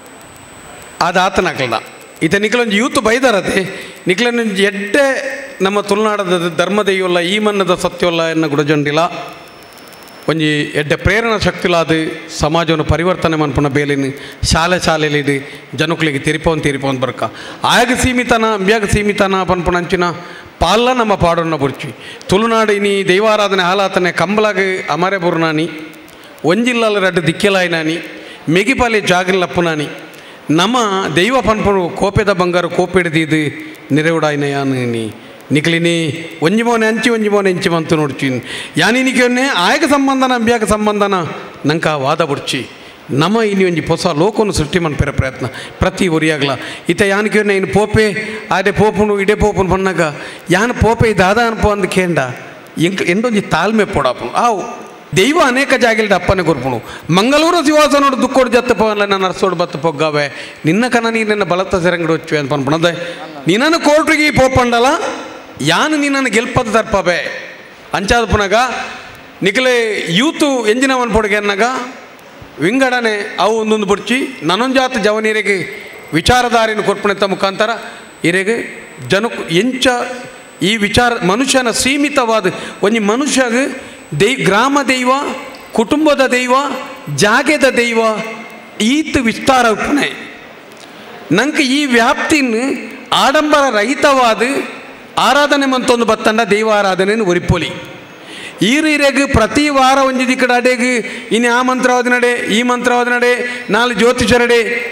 Speaker 2: ಅದು ಆತನಾಗಲ್ದ ಈತ ನಿಖಲೊಂದು ಯೂತ್ ಬೈದಾರತೆ ನಿಖಲೊಂದು ಎಡ್ಡೆ ನಮ್ಮ ತುಳುನಾಡದ ಧರ್ಮದೆಯ್ಯಲ್ಲ ಈ ಮನ್ನದ ಸತ್ಯವಲ್ಲ ಎನ್ನ ಗುಡಜೊಂಡಿಲ್ಲ ಒಂಜಿ ಎಡ್ಡೆ ಪ್ರೇರಣಾ ಶಕ್ತಿಲ ಅದು ಸಮಾಜವನ್ನು ಪರಿವರ್ತನೆ ಮನ್ಪುನ ಬೇಲಿನ ಶಾಲೆ ಶಾಲೆಲಿಡಿ ಜನಕ್ಕಳಿಗೆ ತಿರುಪವನ್ ತಿರುಪವನ್ ಬರ್ಕ ಆಗ ಸೀಮಿತನ ಅಂಬ್ಯಾಗ ಸೀಮಿತನ ಪನ್ಪುಣಂಚಿನ ಪಾಲ್ಲ ನಮ್ಮ ಪಾಡೋನ್ನ ಬುರ್ಚಿ ತುಳುನಾಡು ಇನಿ ದೈವಾರಾಧನೆ ಹಾಲಾತನೆ ಕಂಬಲಾಗ ಅಮರೆ ಬುರ್ನಾನಿ ಒಂಜಿಲ್ಲಲ್ಲ ರಡ್ಡು ದಿಕ್ಕೆಲಾಯ್ನಾನಿ ಮೆಗಿಪಾಲೆ ಜಾಗಲಪ್ಪನಾನಿ ನಮ್ಮ ದೈವ ಪನ್ಪುಡು ಕೋಪೆದ ಬಂಗಾರ ಕೋಪೆಡ್ದಿದ್ದು ನೆರೆವುಡಾಯ್ನಯಾನಿ ನಿಕ್ಲಿನಿ ಒಂಜಿ ಮೋನೆ ಅಂಚಿ ಒಂಜಿ ಮೋನೆ ಎಂಚಿ ಮಂತು ನೋಡ್ಚಿ ಯಾನಿ ನಿಖನ್ನೇ ಆಯಕ ಸಂಬಂಧನ ಅಂಬ್ಯಾಕ ಸಂಬಂಧನ ನಂಕ ವಾದ ಬುಡ್ಚಿ ನಮ್ಮ ಇನಿ ಒಂಜಿ ಹೊಸ ಲೋಕವನ್ನು ಸೃಷ್ಟಿ ಮನ್ಪೆರ ಪ್ರಯತ್ನ ಪ್ರತಿ ಒರಿಯಾಗಲ ಈತ ಯಾನಿಕೆ ಇನ್ನು ಪೋಪೆ ಆಡೆ ಪೋಪುನು ಇಡೆ ಪೋಪುನು ಬಣ್ಣಗ ಯಾನ್ ಪೋಪೆ ದಾದ ಅನ್ಪೋ ಅಂದ್ ಕೇಂಡ ಎಂಕ್ ಎಂಡೊಂಜಿ ತಾಳ್ಮೆ ಪೋಡಾಪುನು ಆವು ದೈವ ಅನೇಕ ಜಾಗಿಲ್ದ ಅಪ್ಪನೆ ಕೊರ್ಪುನು ಮಂಗಳೂರು ಶಿವಾಸನೋಡು ದುಕ್ಕೋಡು ಜತ್ತ ಪೋಲ್ಲ ನಾನು ನರ್ಸೋಡು ಬತ್ತ ಪೊಗ್ಗಾವೆ ನಿನ್ನ ಕನ ನೀ ನನ್ನ ಬಲತ್ತ ಸೆರಂಗಡು ಹೊಚ್ಚುವೆ ಅಂತ ಪನ್ಪುಣದೆ ನಿನ್ನನ್ನು ಕೋರ್ಟ್ರಿಗೆ ಪೋಪಂಡಲ ಯಾನು ನಿನ್ನನ್ನು ಗೆಲ್ಪದ ತರ್ಪಬೆ ಅಂಚಾದ ಪುನಗ ನಿಖಲೆ ಯೂತು ಎಂಜಿನ ಮನ್ಪೊಡ್ಗೆ ಅನ್ನಗ ವಿಂಗಡನೆ ಅವು ಒಂದೊಂದು ಬುಡ್ಚಿ ನನೊಂಜಾತ ಜವನೀರಿಗೆ ವಿಚಾರಧಾರಿನ ಕೊರ್ಪಣೆತ್ತ ಮುಖಾಂತರ ಇರೆಗೆ ಜನಕ್ಕೆ ಎಂಚ ಈ ವಿಚಾರ ಮನುಷ್ಯನ ಸೀಮಿತವಾದ ಒಂಜಿ ಮನುಷ್ಯಗೆ ದೈ ಗ್ರಾಮ ದೈವ ಕುಟುಂಬದ ದೈವ ಜಾಗೆದ ದೈವ ಈತ್ ವಿಸ್ತಾರ ಉಪ್ಪನೆ ನಂಗೆ ಈ ವ್ಯಾಪ್ತಿನ ಆಡಂಬರ ರಹಿತವಾದ ಆರಾಧನೆ ಮಂತೊಂದು ಬತ್ತಂಡ ದೈವ ಆರಾಧನೆಯನ್ನು ಒರಿಪೊಲಿ ಈರೀರೆಗೆ ಪ್ರತಿ ವಾರ ಒಂಜಿದಿ ಕಡೆ ಅಡೆಗೆ ಇನ್ನು ಆ ಮಂತ್ರವಾದ ನಡೆ ಈ ಮಂತ್ರವಾದ ನಡೆ ನಾಲ್ಕು ಜ್ಯೋತಿಷರಡೆ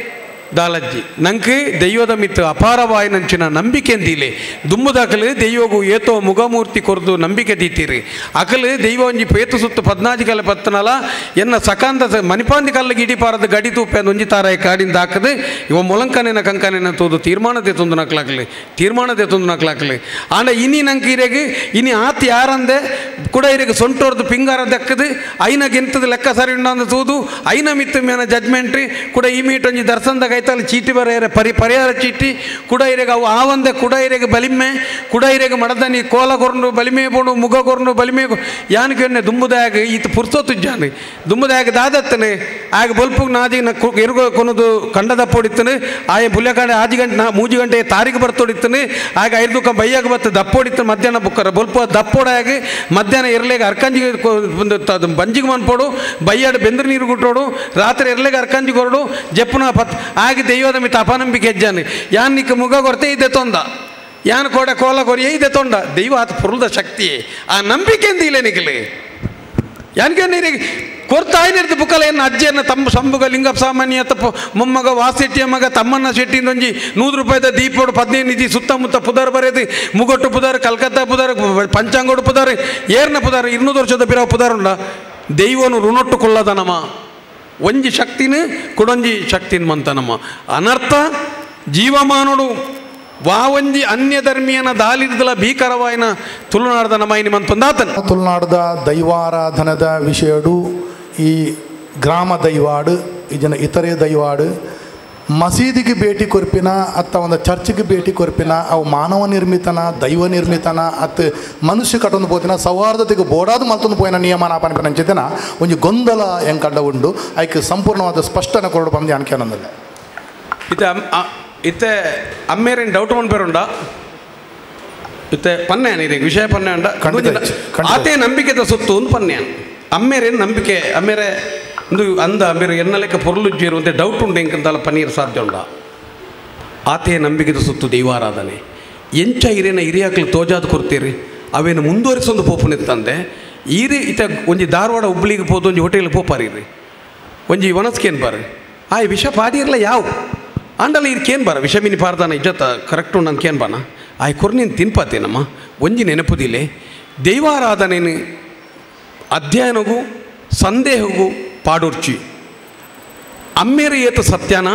Speaker 2: ದಾಲಜ್ಜಿ ನಂಗೆ ದೈವದ ಮಿತ್ತು ಅಪಾರವಾಯಿ ನಂಚಿನ ನಂಬಿಕೆ ಅಂದಿಲೆ ದುಮ್ಮದಾಕಲು ದೈವಗೂ ಏತೋ ಮುಖಮೂರ್ತಿ ಕೊರ್ದು ನಂಬಿಕೆ ದೀತೀರಿ ಅಕಲು ದೈವ ಒಂಜಿ ಪೇತು ಸುತ್ತು ಪದ್ನಾಜಿ ಕಲೆ ಪತ್ತನಲ ಎನ್ನ ಸಕಾಂತ ಮಣಿಪಾಂದಿ ಕಲ್ಲಿಗೆ ಇಡಿಪಾರದ ಗಡಿ ತೂಪೆ ಅಂದು ಒಂಜಿ ತಾರಾಯಿ ಕಾಡಿಂದ ಹಾಕದು ಇವ ಮೊಲಂಕನೇನ ಕಂಕನೇನ ತೋದು ತೀರ್ಮಾನತೆ ತಂದು ನಕ್ಲಾಕಲಿ ತೀರ್ಮಾನತೆ ತಂದು ನಕ್ಲಾಕಲಿ ಆಂಡ ಇನಿ ನಂಗೆ ಇರೆಗೆ ಇನಿ ಆತಿ ಯಾರಂದೆ ಕೂಡ ಇರೆಗೆ ಸೊಂಟೋರ್ದು ಪಿಂಗಾರ ದಕ್ಕದು ಐನ ಗೆಂತದ ಲೆಕ್ಕ ಸರಿ ಉಂಡ ತೂದು ಐನ ಮಿತ್ತು ಮೇನ ಜಡ್ಮೆಂಟ್ ಕೂಡ ಈ ಮೀಟ್ ಒಂಜಿ ದರ್ಶನದಾಗ ಐತಲ್ಲಿ ಚೀಟಿ ಬರೆಯರೆ ಪರಿ ಪರಿಹಾರ ಚೀಟಿ ಕೂಡ ಇರೆಗೆ ಅವು ಆವಂದೆ ಕೂಡ ಇರೆಗೆ ಬಲಿಮೆ ಕೂಡ ಇರೆಗೆ ಮಡದನಿ ಕೋಲ ಕೊರ್ನು ಬಲಿಮೆ ಬೋಡು ಮುಗ ಕೊರ್ನು ಬಲಿಮೆ ಯಾನಕ್ಕೆ ದುಂಬುದಾಗ ಈತ ಪುರ್ಸೋತು ಜಾನೆ ದುಂಬುದಾಗ ದಾದತ್ತನೆ ಆಗ ಬಲ್ಪುಗ್ ನಾದಿ ನ ಎರುಗೋ ಕೊನದು ಕಂಡದ ಪೋಡಿತ್ತನೆ ಆಯ ಬುಲ್ಯಕಾಡೆ ಆಜಿ ಗಂಟೆ ನಾ ಮೂಜಿ ಗಂಟೆ ತಾರೀಕು ಬರ್ತೋಡಿತ್ತನೆ ಆಗ ಐದು ಕ ಬೈಯಾಗ ಬತ್ತ ದಪ್ಪೋಡಿತ್ತು ಮಧ್ಯಾಹ್ನ ಬುಕ್ಕರ ಬಲ್ಪು ದಪ್ಪೋಡಾಗಿ ಮಧ್ಯಾಹ್ನ ಇರ್ಲೆಗೆ ಅರ್ಕಂಜಿಗೆ ಒಂದು ಬಂಜಿಗೆ ಮನ್ಪೋಡು ಬೈಯಾಡು ಬೆಂದ್ರ ನೀರು ಗುಟ್ಟೋಡು ರಾತ್ರಿ ಇರ್ಲೆಗೆ ಅರ್ಕಂಜಿ ಕೊರಡು ಜಪ್ಪುನ ಪತ್ ಆಗಿ ದೈವದ ಮಿತ್ತ ಅಪನಂಬಿಕೆ ಹೆಜ್ಜಾನೆ ಯಾನ್ ನಿಕ್ಕ ಮುಗ ಕೊರತೆ ಇದೆ ತೊಂದ ಯಾನ್ ಕೋಡೆ ಕೋಲ ಕೊರಿಯೇ ಇದೆ ತೊಂಡ ದೈವ ಆತ ಪುರುದ ಶಕ್ತಿಯೇ ಆ ನಂಬಿಕೆಯಿಂದ ಇಲ್ಲ ನಿಗಲಿ ಯಾನ್ಗೆ ನೀರಿಗೆ ಕೊರ್ತಾಯಿನಿರ್ದು ಬುಕ್ಕಲ ಏನು ಅಜ್ಜಿಯನ್ನ ತಮ್ಮ ಸಂಬುಗ ಲಿಂಗಪ್ಪ ಸಾಮಾನ್ಯ ತಪ್ಪು ಮೊಮ್ಮಗ ವಾಸೆಟ್ಟಿಯ ಮಗ ತಮ್ಮನ್ನ ಶೆಟ್ಟಿಂದ ಒಂಜಿ ನೂರು ರೂಪಾಯಿದ ದೀಪೋಡು ಪದ್ನೈದು ನಿಧಿ ಸುತ್ತಮುತ್ತ ಪುದಾರ್ ಬರೆದು ಮುಗೊಟ್ಟು ಪುದಾರ್ ಕಲ್ಕತ್ತಾ ಪುದಾರ್ ಪಂಚಾಂಗೋಡು ಪುದಾರ್ ಏರ್ನ ಪುದಾರ್ ಇನ್ನೂರು ವರ್ಷದ ಬಿರೋ ಪುದಾರ್ ಉಂಡ ದೈವನು ಋಣೊಟ್ಟು ಕೊಳ್ಳದನಮ ಒಂಜಿ ಶಕ್ತಿನ ಕೊಡೊಂಜಿ ಶಕ್ತಿನ ಮಂತನಮ್ಮ ಅನರ್ಥ ಜೀವಮಾನೋಡು ವಾವಂಜಿ ಅನ್ಯ ಧರ್ಮೀಯನ ದಾಲಿರ್ದಲ ಭೀಕರವಾಯಿನ ತುಳುನಾಡದ ನಮೈನಿ ಮಂತೊಂದಾತನ
Speaker 3: ತುಳುನಾಡದ ದೈವಾರಾಧನದ ವಿಷಯಡು ಈ ಗ್ರಾಮ ದೈವಾಡು ಇದನ್ನ ಇತರೆ ದೈವಾಡು ಮಸೀದಿಗೆ ಭೇಟಿ ಕೊರ್ಪಿನ ಅಥವಾ ಒಂದು ಚರ್ಚ್ಗೆ ಭೇಟಿ ಕೊರ್ಪಿನ ಅವು ಮಾನವ ನಿರ್ಮಿತನ ದೈವ ನಿರ್ಮಿತನ ಅತ್ ಮನುಷ್ಯ ಕಟ್ಟೊಂದು ಪೋತಿನ ಸೌಹಾರ್ದತೆಗೆ ಬೋಡಾದು ಮಲ್ತೊಂದು ಪೋಯಿನ ನಿಯಮನ ಆಪನ ಅಂಚಿತನ ಒಂದು ಗೊಂದಲ ಹೆಂಗೆ ಕಂಡ ಉಂಡು ಆಯ್ಕೆ ಸಂಪೂರ್ಣವಾದ ಸ್ಪಷ್ಟನೆ ಕೊರಡು ಬಂದು ಅನ್ಕೆ ಅನ್ನೋದಿಲ್ಲ
Speaker 2: ಇತ್ತೆ ಇತ್ತೆ ಅಮ್ಮೇರೇನು ಡೌಟ್ ಮನ್ಪೇರುಂಡ ಇತ್ತೆ ಪನ್ನೆಯನ್ ಇದೆ ವಿಷಯ ಪನ್ನೆ ಉಂಡ ಆತೆ ನಂಬಿಕೆದ ಸೊತ್ತು ಒಂದು ಪನ್ನೆಯನ್ ಅಮ್ಮೇರೇನು ನಂಬಿಕೆ ಅಮ್ಮೇರೆ ಒಂದು ಅಂದ మీరు ಎನ್ನ ಲೆಕ್ಕ ಪೊರ್ಲುಜ್ಜೇರು ಅಂತ ಡೌಟ್ ಉಂಟು ಎಂಕಂತಲ್ಲ ಪನ್ನೀರು ಸಾಧ್ಯ ಉಂಡ ಆತೆಯ ನಂಬಿಕೆದ ಸುತ್ತು ದೈವಾರಾಧನೆ ಎಂಚ ಹಿರಿಯನ ಹಿರಿಯಾಕ್ಲು ತೋಜಾದ ಕೊಡ್ತೀರಿ ಅವೇನು ಮುಂದುವರಿಸೊಂದು ಪೋಪುನಿತ್ತಂದೆ ಈರಿ ಇತ ಒಂಜಿ ಧಾರವಾಡ ಹುಬ್ಳಿಗೆ ಹೋದು ಒಂಜಿ ಹೋಟೆಲ್ಗೆ ಪೋಪಾರಿರಿ ಒಂಜಿ ಒಣಸ್ಕೇನು ಬಾರಿ ಆ ವಿಷ ಪಾಡಿರಲ್ಲ ಯಾವ ಆಂಡಲ್ಲ ಇದಕ್ಕೇನು ಬಾರ ವಿಷ ಮೀನಿ ಪಾರ್ದಾನ ಇಜ್ಜತ್ತ ಕರೆಕ್ಟ್ ಉಂಡು ಅನ್ಕೇನು ಬಾನ ಆಯ್ ಕೊರ್ನಿನ್ ತಿನ್ಪಾತೇನಮ್ಮ ಒಂಜಿ ನೆನಪುದಿಲೆ ದೈವಾರಾಧನೆನು ಅಧ್ಯಯನಗೂ ಸಂದೇಹಗೂ ಪಾಡೋರ್ಚಿ ಅಮ್ಮೇರ ಏತ ಸತ್ಯನ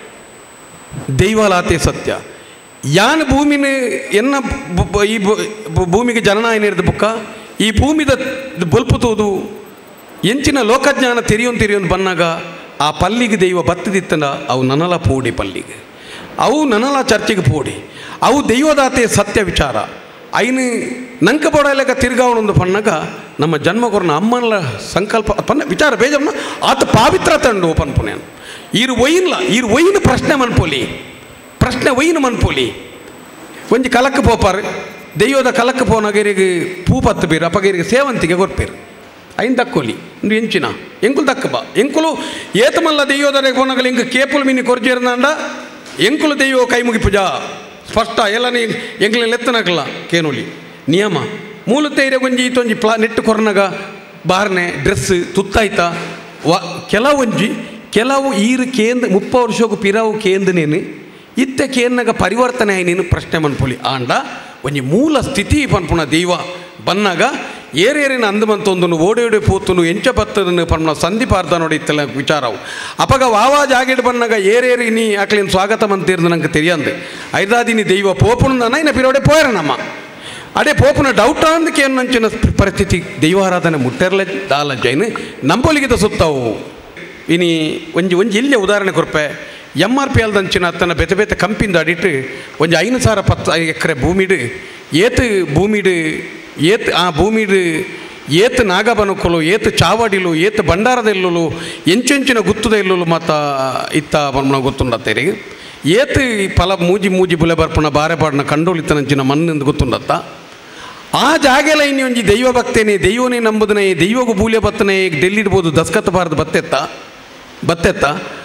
Speaker 2: ದೈವಾಲಾತೆ ಸತ್ಯ ಯಾನ್ ಭೂಮಿನ ಎನ್ನ ಈ ಭೂಮಿಗೆ ಜನನಾಯನಿರ್ದ ಬುಕ್ಕ ಈ ಭೂಮಿದ ಬಲ್ಪುತೋದು ಎಂಚಿನ ಲೋಕಜ್ಞಾನ ತೆರಿಯೊಂದು ತೆರಿಯೊಂದು ಬಂದಾಗ ಆ ಪಲ್ಲಿಗೆ ದೈವ ಬತ್ತದಿತ್ತನ ಅವು ನನಲ ಪೋಡಿ ಪಲ್ಲಿಗೆ ಅವು ನನಲ ಚರ್ಚೆಗೆ ಪೋಡಿ ಅವು ದೈವದಾತೆ ಸತ್ಯ ವಿಚಾರ ಐನು ನಂಕ ಬೋಡಲೆಗ ತಿರ್ಗಾವಣೊಂದು ಪಣ್ಣಗ ನಮ್ಮ ಜನ್ಮಗೊರ್ನ ಅಮ್ಮನ ಸಂಕಲ್ಪ ಪನ್ನ ವಿಚಾರ ಬೇಜಮ್ಮ ಆತ ಪಾವಿತ್ರ ತಂಡು ಪನ್ಪುನೇನು ಈರು ಒಯ್ಯಿಲ್ಲ ಈರು ಒಯ್ಯಿನ ಪ್ರಶ್ನೆ ಮನ್ಪೋಲಿ ಪ್ರಶ್ನೆ ಒಯ್ಯಿನ ಮನ್ಪೋಲಿ ಒಂಜಿ ಕಲಕ್ಕೆ ಪೋಪಾರು ದೈವದ ಕಲಕ್ಕೆ ಪೋನಗರಿಗೆ ಪೂ ಪತ್ತು ಬೀರು ಅಪ್ಪಗರಿಗೆ ಸೇವಂತಿಗೆ ಕೊರ್ಪೇರು ಐನ್ ದಕ್ಕೋಲಿ ಇಂದು ಎಂಚಿನ ಎಂಕುಲು ದಕ್ಕ ಬಾ ಎಂಕುಲು ಏತಮಲ್ಲ ದೈವದ ಪೋನಗಲು ಇಂಕ ಕೇಪುಲು ಮೀನಿ ಕೊರ್ಜೇರ್ನಾಂಡ ಎಂಕುಲು ದೈವ ಕೈ ಮುಗಿಪುಜಾ ಸ್ಪಷ್ಟ ಎಲ್ಲ ನೀ ಎಂಕ್ಲೆ ಲೆತ್ತನಕಲ್ಲ ಕೇನೋಲಿ ನಿಯಮ ಮೂಲತ ಇರೆ ಒಂಜಿ ಈತೊಂಜಿ ಪ್ಲಾ ನೆಟ್ಟು ಕೊರ್ನಗ ಬಾರ್ನೆ ಡ್ರೆಸ್ ತುತ್ತಾಯ್ತ ವ ಕೆಲವೊಂಜಿ ಕೆಲವು ಈರು ಕೇಂದ್ರ ಮುಪ್ಪ ವರ್ಷಕ್ಕೂ ಪಿರಾವು ಕೇಂದ್ರನೇನು ಇತ್ತೆ ಕೇನ್ನಗ ಪರಿವರ್ತನೆ ಆಯ್ನೇನು ಪ್ರಶ್ನೆ ಮನ್ಪೊಲಿ ಆಂಡ ಒಂಜಿ ಮೂಲ ಸ್ಥಿತಿ ಪನ್ಪುಣ ದೈವ ಬನ್ನಾಗ ಏರೇರಿನ ಅಂದಮಂತೊಂದು ಓಡಿ ಓಡಿ ಪೋತುನು ಎಂಚ ಬತ್ತದನ್ನು ಪನ್ಪುಣ ಸಂಧಿ ಪಾರ್ದ ನೋಡಿ ಇತ್ತಲ್ಲ ವಿಚಾರವು ಅಪಗ ವಾವಾ ಜಾಗೆಡ್ ಬನ್ನಾಗ ಏರೇರಿ ನೀ ಆಕ್ಲಿನ ಸ್ವಾಗತ ಮಂತಿರ್ದು ನಂಗೆ ತಿಳಿಯಂದೆ ಐದಾದಿನಿ ದೈವ ಪೋಪುಣನ ಇನ್ನ ಪಿರೋಡೆ ಪೋಯರ ನಮ್ಮ ಅದೇ ಪೋಪುನ ಡೌಟ್ ಅಂದಕ್ಕೆ ಏನು ನಂಚಿನ ಪರಿಸ್ಥಿತಿ ದೈವಾರಾಧನೆ ಮುಟ್ಟೆರ್ಲೆ ದಾಲ ಜೈನ್ ನಂಬೋಲಿಗಿದ ಸುತ್ತವು ಇನಿ ಒಂಜಿ ಒಂಜಿ ಇಲ್ಲೇ ಉದಾಹರಣೆ ಕೊರ್ಪೆ ಎಮ್ ಆರ್ ಪಿ ಅಲ್ದಂಚಿನ ತನ್ನ ಬೆತೆ ಬೆತೆ ಕಂಪಿಂದ ಅಡಿಟ್ಟು ಒಂಜಿ ಐನು ಸಾವಿರ ಪತ್ತು ಎಕರೆ ಭೂಮಿಡು ಏತು ಭೂಮಿಡು ಏತ್ ಆ ಭೂಮಿಡು ಏತ್ ನಾಗಬನಕಲು ಏತ್ ಚಾವಡಿಲು ಏತ್ ಬಂಡಾರದೆಲ್ಲಲು ಎಂಚೆಂಚಿನ ಗುತ್ತದ ಇಲ್ಲಲು ಮತ್ತ ಇತ್ತ ಬಣ್ಣ ಗೊತ್ತುಂಡತ್ತೇರಿಗೆ ಏತ್ ಫಲ ಮೂಜಿ ಮೂಜಿ ಬುಲೆ ಬರ್ಪುಣ ಬಾರೆ ಪಾಡ್ನ ಕಂಡೋಲಿತ್ತನಂಚಿನ ಮಣ್ಣಿಂದ ಗೊತ್ತುಂಡತ್ತ ಆ ಜಾಗೆಲ್ಲ ಇನ್ನು ಒಂಜಿ ದೈವ ಭಕ್ತೇನೆ ದೈವನೇ ನಂಬುದನೇ ದೈವಗೂ ಬೂಲೆ ಬತ್ತನೆ ಡೆಲ್ಲಿಡ್ಬೋದು ದಸ್ಕತ್ ಬಾರ್ದು ಬತ್ತೆತ್ತ ಬತ್ತೆತ್ತ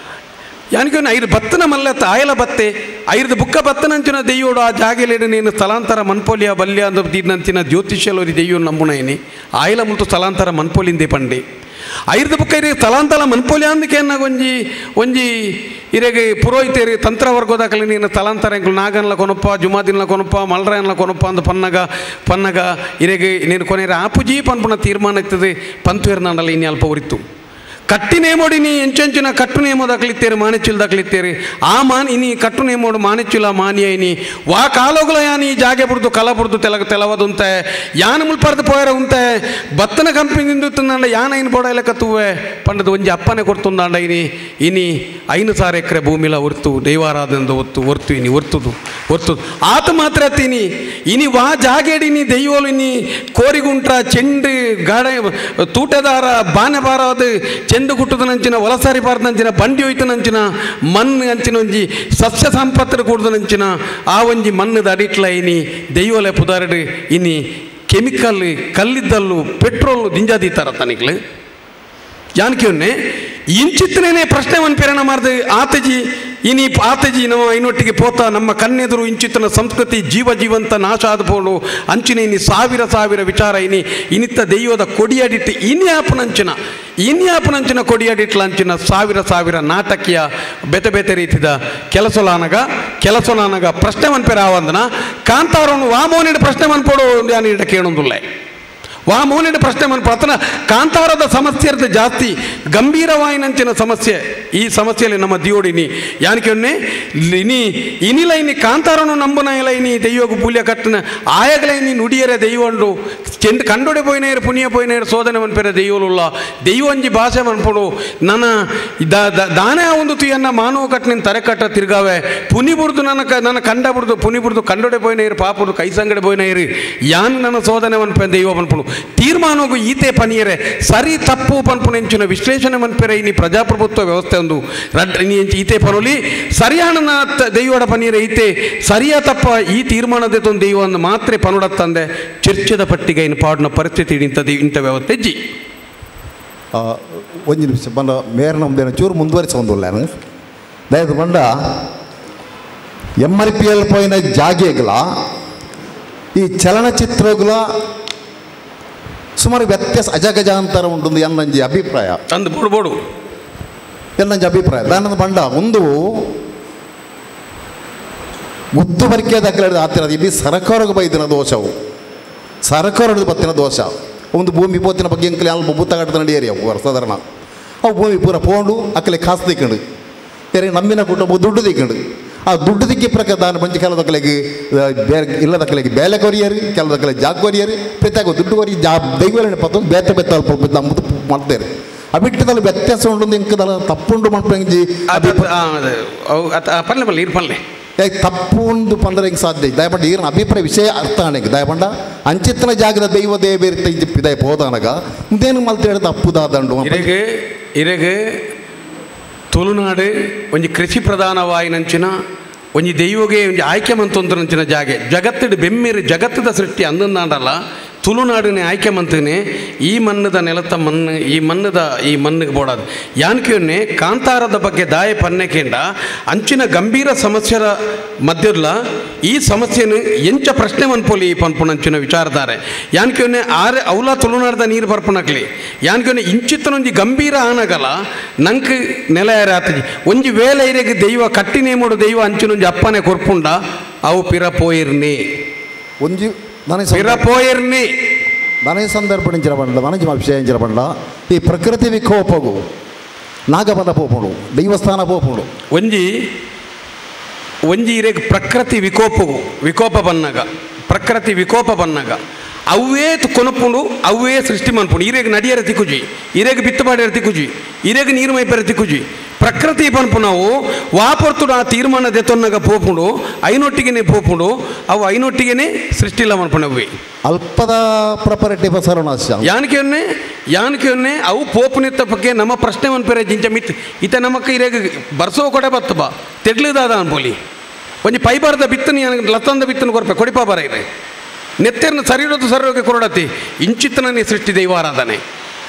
Speaker 2: ಯಾನಿಗೆ ಐದು ಬತ್ತನ ಮಲ್ಲೆತ್ತ ಆಯಲ ಬತ್ತೆ ಐದು ಬುಕ್ಕ ಬತ್ತನಂಚಿನ ದೆಯ್ಯೋಡು ಆ ಜಾಗೆಲೇಡು ನೀನು ಸ್ಥಳಾಂತರ ಮನ್ಪೋಲಿಯ ಬಲ್ಯ ಅಂದ ದೀನಂಚಿನ ಜ್ಯೋತಿಷ್ಯಲೋರಿ ದೆಯ್ಯೋ ನಂಬುಣೇನಿ ಆಯಲ ಮುಂತು ಸ್ಥಳಾಂತರ ಮನ್ಪೋಲಿಂದೆ ಪಂಡೆ ಐದು ಬುಕ್ಕ ಇದೆ ಸ್ಥಳಾಂತರ ಮನ್ಪೋಲಿ ಅಂದಕ್ಕೆ ಏನಾಗ ಒಂಜಿ ಒಂಜಿ ಇರೆಗೆ ಪುರೋಹಿತೇರಿ ತಂತ್ರವರ್ಗೋದಾಕಲಿ ನೀನು ತಲಾಂತರ ಎಂಕಲು ನಾಗನ್ಲ ಕೊನಪ್ಪ ಜುಮಾದಿನ್ಲ ಕೊನಪ್ಪ ಮಲ್ರಾಯನ್ಲ ಕೊನಪ್ಪ ಅಂತ ಪನ್ನಗ ಪನ್ನಗ ಇರೆಗೆ ನೀನು ಕೊನೆಯ ಆಪುಜಿ ಪನ್ಪುನ ತೀರ್ಮಾನ ಇರ್ತದೆ ಪಂತುವೆರ್ನಾಡಲ್ಲಿ ಇನ್ನು ಅಲ್ಪ ಉರಿತು ಕಟ್ಟಿ ನೇಮೋಡಿ ನೀ ಎಂಚೆಂಚಿನ ಕಟ್ಟು ನೇಮೋದಾಗ್ಲಿತ್ತೇರಿ ಮಾಣಿಚ್ಚಿಲ್ದಾಗ್ಲಿತ್ತೇರಿ ಆ ಮಾನ್ ಇನಿ ಕಟ್ಟು ನೇಮೋಡು ಮಾಣಿಚ್ಚಿಲ್ಲ ಮಾನಿಯ ಇನಿ ವಾ ಕಾಲೋಗುಲ ಯಾನಿ ಜಾಗೆ ಬುಡ್ದು ಕಲ ಬುಡ್ದು ತೆಲಗ ತೆಲವದು ಉಂತೆ ಯಾನ ಮುಲ್ಪರ್ದು ಪೋಯರ ಉಂತೆ ಬತ್ತನ ಕಂಪನಿಂದ ತಂದಾಂಡ ಯಾನ ಇನ್ನು ಬೋಡ ಎಲ್ಲ ಕತ್ತುವೆ ಪಂಡದು ಒಂಜಿ ಅಪ್ಪನೆ ಕೊಡ್ತುಂದಾಂಡ ಇನಿ ಇನಿ ಐನು ಸಾವಿರ ಎಕರೆ ಭೂಮಿಲ ಹೊರ್ತು ದೈವಾರಾಧನೆಂದು ಒತ್ತು ಹೊರ್ತು ಇನಿ ಹೊರ್ತುದು ಹೊರ್ತುದು ಆತ ಮಾತ್ರ ತೀನಿ ಇನಿ ವಾ ಜಾಗೇಡಿನಿ ದೈವೋಲು ಇನಿ ಕೋರಿಗುಂಟ್ರ ಚೆಂಡು ಗಾಡ ತೂಟದಾರ ಬಾನೆ ಬಾರದು ಚೆಂಡು ಕುಟ್ಟುದನಂಚಿನ ಒಲಸಾರಿ ಬಾರದಂಚಿನ ಬಂಡಿ ಹೋಯ್ತನಂಚಿನ ಮಣ್ಣು ಅಂಚಿನ ಒಂಜಿ ಸಸ್ಯ ಸಂಪತ್ತರ ಕೂಡ್ದನಂಚಿನ ಆ ಒಂಜಿ ಮಣ್ಣದ ಅಡಿಟ್ಲ ಇನಿ ದೈವಲೆ ಪುದಾರಡು ಇನಿ ಕೆಮಿಕಲ್ ಕಲ್ಲಿದ್ದಲ್ಲು ಪೆಟ್ರೋಲ್ ದಿಂಜಾದೀತಾರ ತನಿಗ್ಲು ಜಾನಕಿಯನ್ನೇ ಇಂಚಿತ್ತನೇ ಪ್ರಶ್ನೆ ಒಂದು ಪ್ರೇರಣ ಮಾಡಿದೆ ಆತಜಿ ಇನಿ ಆತಜಿ ನಾವು ಐನೊಟ್ಟಿಗೆ ಪೋತ ನಮ್ಮ ಕಣ್ಣೆದುರು ಇಂಚಿತ್ತನ ಸಂಸ್ಕೃತಿ ಜೀವ ಜೀವಂತ ನಾಶ ಆದ್ಬೋದು ಅಂಚಿನ ಇನಿ ಸಾವಿರ ಸಾವಿರ ವಿಚಾರ ಇನಿ ಇನಿತ್ತ ದೈವದ ಕೊಡಿಯಾಡಿಟ್ಟು ಇನ್ಯಾಪನಂಚಿನ ಇನ್ಯಾಪನಂಚಿನ ಕೊಡಿಯಾಡಿಟ್ಲ ಅಂಚಿನ ಸಾವಿರ ಸಾವಿರ ನಾಟಕೀಯ ಬೆತೆ ಬೆತೆ ರೀತಿದ ಕೆಲಸಲಾನಗ ಕೆಲಸಲಾನಗ ಪ್ರಶ್ನೆ ಒಂದು ಪೇರ ಆವಂದನ ಕಾಂತಾವರನ್ನು ವಾಮೋನಿಡ ಪ್ರಶ್ನೆ ಮನ್ಪೋಡು ಯಾನಿಡ ಕೇಳೊಂದುಲ್ಲ ವಾ ಮೌನಿಡ ಪ್ರಶ್ನೆ ಮನ್ ಪ್ರತನ ಕಾಂತಾವರದ ಸಮಸ್ಯೆ ಇರುತ್ತೆ ಜಾಸ್ತಿ ಗಂಭೀರವಾಯಿನಂಚಿನ ಸಮಸ್ಯೆ ಈ ಸಮಸ್ಯೆಯಲ್ಲಿ ನಮ್ಮ ದಿಯೋಡಿನಿ ಯಾನಕ್ಕೆ ಇನಿ ಇನಿಲ ಇನಿ ಕಾಂತಾರನು ನಂಬನ ಇಲ್ಲ ಇನಿ ದೈವಗೂ ಪೂಲ್ಯ ಕಟ್ಟನ ಆಯಗಲ ಇನಿ ನುಡಿಯರೆ ದೈವಂಡು ಚೆಂಡು ಕಂಡೊಡೆ ಪೋಯಿನೇರು ಪುಣ್ಯ ಪೋಯಿನೇರು ಸೋದನೆ ಮನ್ಪೇರೆ ದೈವಲುಲ್ಲ ದೈವಂಜಿ ಭಾಷೆ ಮನ್ಪಡು ನನ್ನ ದಾನೆ ಒಂದು ತುಯನ್ನ ಮಾನವ ಕಟ್ಟನಿನ ತರೆ ಕಟ್ಟ ತಿರ್ಗಾವೆ ಪುನಿ ಬುಡ್ದು ನನ್ನ ನನ್ನ ಕಂಡ ಬಿಡ್ದು ಪುನಿ ಬುಡ್ದು ಕಂಡೊಡೆ ಪೋಯಿನೇರು ಪಾಪುಡು ಕೈ ಸಂಗಡೆ ಪೋಯಿನೇರು ಯಾನು ನನ್ನ ಸೋದನೆ ಮನ್ಪೆ ದೈವ ಮನ್ಪಡು ತೀರ್ಮಾನಗೂ ಈತೆ ಪನಿಯರೆ ಸರಿ ತಪ್ಪು ಪನ್ಪುನೆಂಚಿನ ವಿಶ್ಲೇಷಣೆ ಮನ್ಪೆರೆ ಇನಿ ಪ್ರಜಾಪ್ರಭುತ್ವ ವ್ಯವಸ್ಥೆ ಒಂದು ರಡ್ ಈತೆ ಪನೋಲಿ ಸರಿಯಾಣ ದೈವಡ ಪನಿಯರೆ ಈತೆ ಸರಿಯಾ ತಪ್ಪ ಈ ತೀರ್ಮಾನದ ಒಂದು ದೈವವನ್ನು ಮಾತ್ರ ಪನೋಡತ್ತಂದೆ ಚರ್ಚೆದ ಪಟ್ಟಿಗೆ ಇನ್ನು ಪಾಡಿನ ಪರಿಸ್ಥಿತಿ ಇಂಥದ್ದು ಇಂಥ ವ್ಯವಸ್ಥೆ ಜಿ
Speaker 4: ಒಂದು ನಿಮಿಷ ಬಂದ ಮೇರೆ ನಮ್ದೇನೋ ಚೂರು ಮುಂದುವರಿಸ ಒಂದಿಲ್ಲ ದಯದು ಬಂಡ ಎಮ್ ಆರ್ ಪಿ ಎಲ್ ಪೋಯಿನ ಜಾಗೆಗಳ ಈ ಚಲನಚಿತ್ರಗಳ ಸುಮಾರು ವ್ಯತ್ಯಾಸ ಅಜಗಜಾಂತರ ಉಂಟು ಎನ್ನಂಜಿ ಅಭಿಪ್ರಾಯ
Speaker 2: ತಂದು ಬಿಡ್ಬೋಡು
Speaker 4: ಎನ್ನಂಜಿ ಅಭಿಪ್ರಾಯ ದಾನದ ಬಂಡ ಒಂದು ಮುದ್ದು ಬರಿಕೆ ದಾಖಲೆ ಆತಿರ ಇದು ಸರಕಾರಕ್ಕೆ ಬೈದಿನ ದೋಷವು ಸರಕಾರದ ಬತ್ತಿನ ದೋಷ ಒಂದು ಭೂಮಿ ಪೋತಿನ ಬಗ್ಗೆ ಅಂಕಲಿ ಅಲ್ಪ ಬುತ್ತಾಗಟ್ಟದ ನಡೆಯರಿ ಅವು ಸಾಧಾರಣ ಅವು ಭೂಮಿ ಪೂರ ಪೋಂಡು ಅಕ್ಕಲೆ ಕಾಸು ತಿಕ್ಕೊಂಡು ಬೇರೆ ನಮ್ಮಿನ ಕುಟುಂಬ ದುಡ್ಡು ತಿಕ್ಕೊಂಡು ಆ ದುಡ್ಡು ದಿಕ್ಕಿ ಪ್ರಕಾರ ದಾನ ಬಂದು ಕೆಲದ ಕಲೆಗೆ ಬೇರೆ ಇಲ್ಲದ ಕಲೆಗೆ ಬೇಲೆ ಕೊರಿಯರು ಕೆಲದ ಕಲೆ ಜಾಗ ಕೊರಿಯರು ಪ್ರತ್ಯೇಕ ದುಡ್ಡು ಕೊರಿ ಜಾ ದೈವಲನೆ ಪತ್ತ ಬೇತ ಬೆತ್ತ ಅಲ್ಪ ನಮ್ಮದು ಮಾಡ್ತಾರೆ ಆ ಬಿಟ್ಟದಲ್ಲಿ ವ್ಯತ್ಯಾಸ ಉಂಟು ಇಂಕದಲ್ಲ ತಪ್ಪುಂಡು ಮಾಡ್ಪಂಜಿ
Speaker 2: ಪಲ್ಲೆ ಪಲ್ಲೆ ಇರು ಪಲ್ಲೆ
Speaker 4: ತಪ್ಪು ಒಂದು ಪಂದ್ರೆ ಹಿಂಗೆ ಸಾಧ್ಯ ದಯಪಂಡ ಈರಿನ ಅಭಿಪ್ರಾಯ ವಿಷಯ ಅರ್ಥ ಆಣೆಗೆ ದಯಪಂಡ ಅಂಚಿತ್ತನ ಜಾಗದ ದೈವ ದೇವ ಇರುತ್ತೆ ದಯ ಹೋದಾನಗ ಮುಂದೇನು ಮಲ್ತ ಹೇಳಿದ ತಪ್ಪುದಾದಂಡು
Speaker 2: ಇರೆಗೆ ಇರೆಗೆ ತುಳುನಾಡು ಒಂಜಿ ಕೃಷಿ ಪ್ರಧಾನವಾಯಿನಂಚಿನ ಒಂಜಿ ದೈವಗೆ ಒಂಜಿ ಆಯ್ಕೆ ಮಂತೊಂದರಂಚಿನ ಜಾಗೆ ಜಗತ್ತಿಡು ಬೆಮ್ಮಿರಿ ಜಗತ್ತದ ಸೃಷ್ಟಿ ಅಂದಂದಾಂಡಲ್ಲ ತುಳುನಾಡಿನ ಆಯ್ಕೆ ಮಂತನೇ ಈ ಮಣ್ಣದ ನೆಲತ ಮಣ್ಣು ಈ ಮಣ್ಣದ ಈ ಮಣ್ಣಿಗೆ ಬೋಡೋದು ಯಾನಕಿಯನ್ನೇ ಕಾಂತಾರದ ಬಗ್ಗೆ ದಾಯ ಪನ್ನೆಕೆಂಡ ಅಂಚಿನ ಗಂಭೀರ ಸಮಸ್ಯೆರ ಮಧ್ಯಲ್ಲ ಈ ಸಮಸ್ಯೆನು ಎಂಚ ಪ್ರಶ್ನೆ ಮನ್ಪೋಲಿ ಪನ್ಪುಣಂಚಿನ ವಿಚಾರಧಾರೆ ಯಾನಕಿಯನ್ನೇ ಆರೆ ಅವಲ ತುಳುನಾಡದ ನೀರು ಬರ್ಪಣಕ್ಲಿ ಯಾನಕಿಯನ್ನೇ ಇಂಚಿತ್ತನೊಂಜಿ ಗಂಭೀರ ಆನಗಲ್ಲ ನಂಗೆ ನೆಲ ಯಾರಾತಜಿ ಒಂಜಿ ವೇಳೆ ಇರೆಗೆ ದೈವ ಕಟ್ಟಿನೇಮೋಡು ದೈವ ಅಂಚಿನೊಂಜಿ ಅಪ್ಪನೆ ಕೊರ್ಪುಂಡ ಅವು ಪಿರ ಪೋಯಿರ್ನಿ
Speaker 4: ಒಂಜಿ
Speaker 2: ಪಿರಪೋಯಿರ್ನಿ
Speaker 4: ನನಗೆ ಸಂದರ್ಭ ನಿಂಚಿರ ಬಂಡ ನನಗೆ ವಿಷಯ ಇಂಚಿರ ಬಂಡ ಈ ಪ್ರಕೃತಿ ವಿಕೋಪಗು ನಾಗಬಂಧ ಪೋಪುಡು ದೈವಸ್ಥಾನ ಪೋಪುಡು
Speaker 2: ಒಂಜಿ ಒಂಜಿ ಇರೆಗೆ ಪ್ರಕೃತಿ ವಿಕೋಪಗು ವಿಕೋಪ ಬನ್ನಗ ಪ್ರಕೃತಿ ವಿಕೋಪ ಬನ್ನಗ ಅವೇ ಕೊನಪುಂಡು ಅವೇ ಸೃಷ್ಟಿ ಮನ್ಪುಂಡು ಇರೆಗೆ ನಡಿಯರ ತಿಕ್ಕುಜಿ ಇರೆಗೆ ಬಿತ್ತುಬಾಡಿಯರ ತಿಕ್ಕುಜಿ ಇರೆಗೆ ನೀರು ಮೈಪೆರ ತಿಕ್ಕುಜಿ ಪ್ರಕೃತಿ ಪನ್ಪು ನಾವು ವಾಪರ್ತುಡು ಆ ತೀರ್ಮಾನ ದೆತ್ತೊನ್ನಗ ಪೋಪುಂಡು ಐನೊಟ್ಟಿಗೆನೆ ಪೋಪುಂಡು ಅವು ಐನೊಟ್ಟಿಗೆನೆ ಸೃಷ್ಟಿಲ್ಲ ಮನ್ಪುಣವೆ
Speaker 4: ಅಲ್ಪದ ಪ್ರಪರಟಿ ಬಸರಣಾಶ
Speaker 2: ಯಾನಕಿಯನ್ನೇ ಯಾನಕಿಯನ್ನೇ ಅವು ಪೋಪುನಿತ್ತ ಬಗ್ಗೆ ನಮ್ಮ ಪ್ರಶ್ನೆ ಮನ್ಪೆರೆ ಜಿಂಚ ಮಿತ್ ಇತ ನಮಕ್ಕ ಇರೆಗೆ ಬರ್ಸೋ ಕೊಡೆ ಬತ್ತ ಬಾ ತೆಡ್ಲಿದಾದ ಅನ್ಬೋಲಿ ಒಂಜಿ ಪೈಬಾರದ ಬಿತ್ತನೆ ಲತ್ತಂದ ಬಿತ್ತನೆ ಕೊರಪೆ ಕೊಡಿಪ ಬರ ಇದೆ ನೆತ್ತೆರ್ನ ಸರಿರೋದು ಸರಿಯೋಗೆ ಕೊರಡತಿ ಇಂಚಿತ್ತನೇ ಸೃಷ್ಟಿ ದೈವಾರಾಧನೆ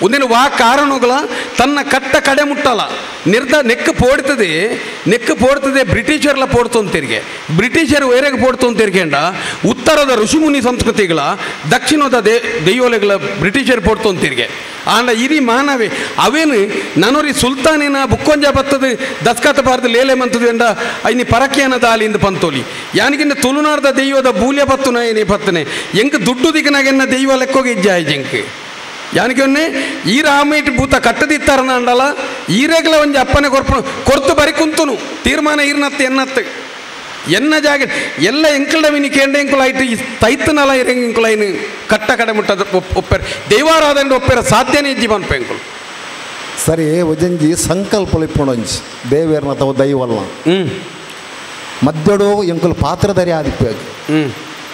Speaker 2: ಒಂದಿನ ವಾ ಕಾರಣಗಳ ತನ್ನ ಕಟ್ಟ ಕಡೆ ಮುಟ್ಟಲ್ಲ ನಿರ್ದ ನೆಕ್ಕು ಪೋಡ್ತದೆ ನೆಕ್ಕು ಪೋಡ್ತದೆ ಬ್ರಿಟಿಷರ್ಲ ಪೋಡ್ತು ಅಂತಿರ್ಗೆ ಬ್ರಿಟಿಷರು ವೈರೆಗೆ ಪೋಡ್ತು ಅಂತಿರ್ಕೊಂಡ ಉತ್ತರದ ಋಷಿಮುನಿ ಸಂಸ್ಕೃತಿಗಳ ದಕ್ಷಿಣದ ದೇ ದೈವಲೆಗಳ ಬ್ರಿಟಿಷರ್ ಪೋಡ್ತು ಅಂತಿರ್ಗೆ ಆಂಡ ಇರಿ ಮಾನವೇ ಅವೇನು ನನರಿ ಸುಲ್ತಾನಿನ ಬುಕ್ಕೊಂಜ ಬತ್ತದು ದಸ್ಕತ ಬಾರ್ದು ಲೇಲೆ ಮಂತದು ಎಂಡ ಐನಿ ಪರಕ್ಯಾನ ದಾಲಿಂದ ಪಂತೋಲಿ ಯಾನಿಗಿಂದ ತುಳುನಾಡ್ದ ದೈವದ ಬೂಲ್ಯ ಬತ್ತುನ ಏನೇ ಬತ್ತನೆ ಎಂಕ್ ದುಡ್ಡು ದಿಕ್ಕನಾಗೆನ್ನ ದೈವ ಲೆಕ್ಕೋಗಿ ಇಜ್ಜಾಯ್ ಜಂಕ್ ಯಾನಿಗೆ ಈ ರಾಮೇಟ್ ಭೂತ ಕಟ್ಟದಿತ್ತಾರನ ಅಂಡಲ್ಲ ಈರೆಗ್ಲ ಒಂಜಿ ಅಪ್ಪನೆ ಕೊರ್ಪ ಕೊರ್ತು ಬರಿ ಕುಂತುನು ತೀರ್ಮಾನ ಈರ್ನತ್ತು ಎನ್ನತ್ತು ಎನ್ನ ಜಾಗ ಎಲ್ಲ ಎಂಕಲ್ಡ ವಿನಿ ಕೇಂಡ ಎಂಕುಲ ಐಟು ತೈತನಲ ಇರಂಗ ಎಂಕುಲ ಐನು ಕಟ್ಟ ಕಡೆ ಮುಟ್ಟದ ಒಪ್ಪೆರ ದೈವಾರಾಧನೆ ಒಪ್ಪೆರ ಸಾಧ್ಯನೇ ಇಜ್ಜಿ ಬನ್ಪ ಎಂಕುಲು
Speaker 4: ಸರಿ ಒಜಂಜಿ ಸಂಕಲ್ಪ ಇಪ್ಪುಣಂಜಿ ದೇವೇರ್ನ ಅಥವಾ ದೈವಲ್ಲ
Speaker 2: ಹ್ಞೂ
Speaker 4: ಮಧ್ಯಡು ಎಂಕುಲು ಪಾತ್ರಧಾರಿ ಆದಿಪ್ಪೇದು
Speaker 2: ಹ್ಞೂ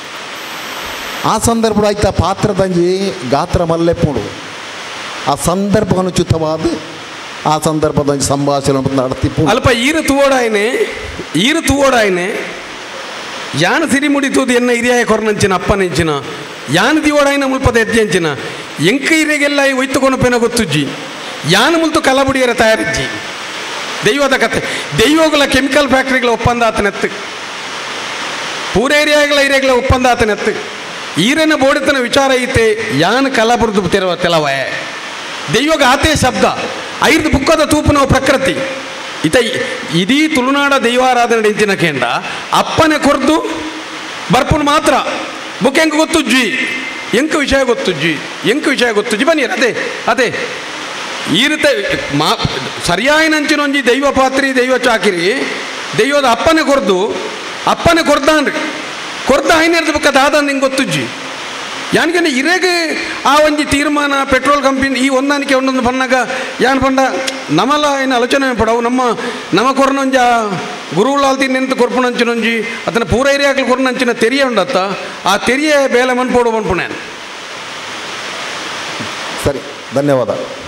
Speaker 4: ಆ ಸಂದರ್ಭ ಆಯ್ತಾ ಪಾತ್ರದಂಜಿ ಗಾತ್ರ ಮಲ್ಲೆಪ್ಪುಡು ಆ ಸಂದರ್ಭ ಅನುಚಿತವಾದ ಆ ಸಂದರ್ಭದಂಜಿ ಸಂಭಾಷಣೆ ನಡೆತಿಪ್ಪು
Speaker 2: ಅಲ್ಪ ಈರು ತೂವೋಡಾಯನೆ ಈರು ತೂವೋಡಾಯನೆ ಯಾನ ಸಿರಿ ಮುಡಿತುದು ಎನ್ನ ಹಿರಿಯಾಯ ಕೊರನಂಚಿನ ಅಪ್ಪನೆಂಚಿನ ಯಾನ ದಿವೋಡಾಯನ ಮುಲ್ಪದ ಹೆಜ್ಜೆಂಚಿನ ಎಂಕ ಹಿರಿಗೆಲ್ಲ ಒಯ್ತುಕೊನಪೇನ ಗೊತ್ತುಜ್ಜಿ ಯಾನ ಮುಲ್ತು ಕಲಬುಡಿಯರ ತಯಾರಿಜ್ಜಿ ದೈವದ ಕತೆ ದೈವಗಳ ಕೆಮಿಕಲ್ ಫ್ಯಾಕ್ಟ್ರಿಗಳ ಒಪ್ಪಂದ ಆತನೆತ್ತು ಪೂರ ಏರಿಯಾಗಳ ಹಿರಿಯಗಳ ಒಪ್ಪಂದ ಆತನೆತ್ತು ಈರೇನ ಬೋಡಿತನ ವಿಚಾರ ಐತೆ ಯಾನ್ ಕಲಾಬುರದು ತೆರವ ತೆಲವೇ ದೈವಗ ಆತೆ ಶಬ್ದ ಐದು ಬುಕ್ಕದ ತೂಪುನ ಪ್ರಕೃತಿ ಇತ ಇದೀ ತುಳುನಾಡ ದೈವಾರಾಧನೆ ಇಂಚಿನ ಕೇಂದ್ರ ಅಪ್ಪನೆ ಕೊರ್ದು ಬರ್ಪುನು ಮಾತ್ರ ಬುಕ್ ಹೆಂಗೆ ಗೊತ್ತುಜ್ಜಿ ಎಂಕ ವಿಷಯ ಗೊತ್ತುಜ್ಜಿ ಎಂಕ ವಿಷಯ ಗೊತ್ತುಜ್ಜಿ ಬನ್ನಿ ಅದೇ ಅದೇ ಈ ರೀತಿ ಮಾ ಸರಿಯಾಯಿನಂಚಿನೊಂಜಿ ದೈವ ಪಾತ್ರಿ ದೈವ ಚಾಕಿರಿ ದೈವದ ಅಪ್ಪನೆ ಕೊರ್ದು ಅಪ್ಪನೆ ಕೊರ್ದಾನ್ರಿ ಕೊರ್ದ ಐನೇರ್ದು ಬುಕ್ಕ ದಾದಂದು ಹಿಂಗೆ ಗೊತ್ತುಜ್ಜಿ ಯಾನಿಗೆ ಇರೇಗೆ ಆ ಒಂಜಿ ತೀರ್ಮಾನ ಪೆಟ್ರೋಲ್ ಕಂಪನಿ ಈ ಹೊಂದಾಣಿಕೆ ಒಂದೊಂದು ಬಣ್ಣಗ ಯಾನ್ ಬಂಡ ನಮಲ ಏನು ಆಲೋಚನೆ ಪಡವು ನಮ್ಮ ನಮ ಕೊರನೊಂಜ ಗುರುಗಳಾಲ್ತಿ ನಿಂತು ಕೊರ್ಪುಣಂಚಿನೊಂಜಿ ಅದನ್ನ ಪೂರ ಏರಿಯಾಕ್ಲು ಕೊರನಂಚಿನ ತೆರಿಯ ಉಂಡತ್ತ ಆ ತೆರಿಯ ಬೇಲೆ ಮನ್ಪೋಡು ಮನ್ಪುಣೆ
Speaker 4: ಸರಿ ಧನ್ಯವಾದ.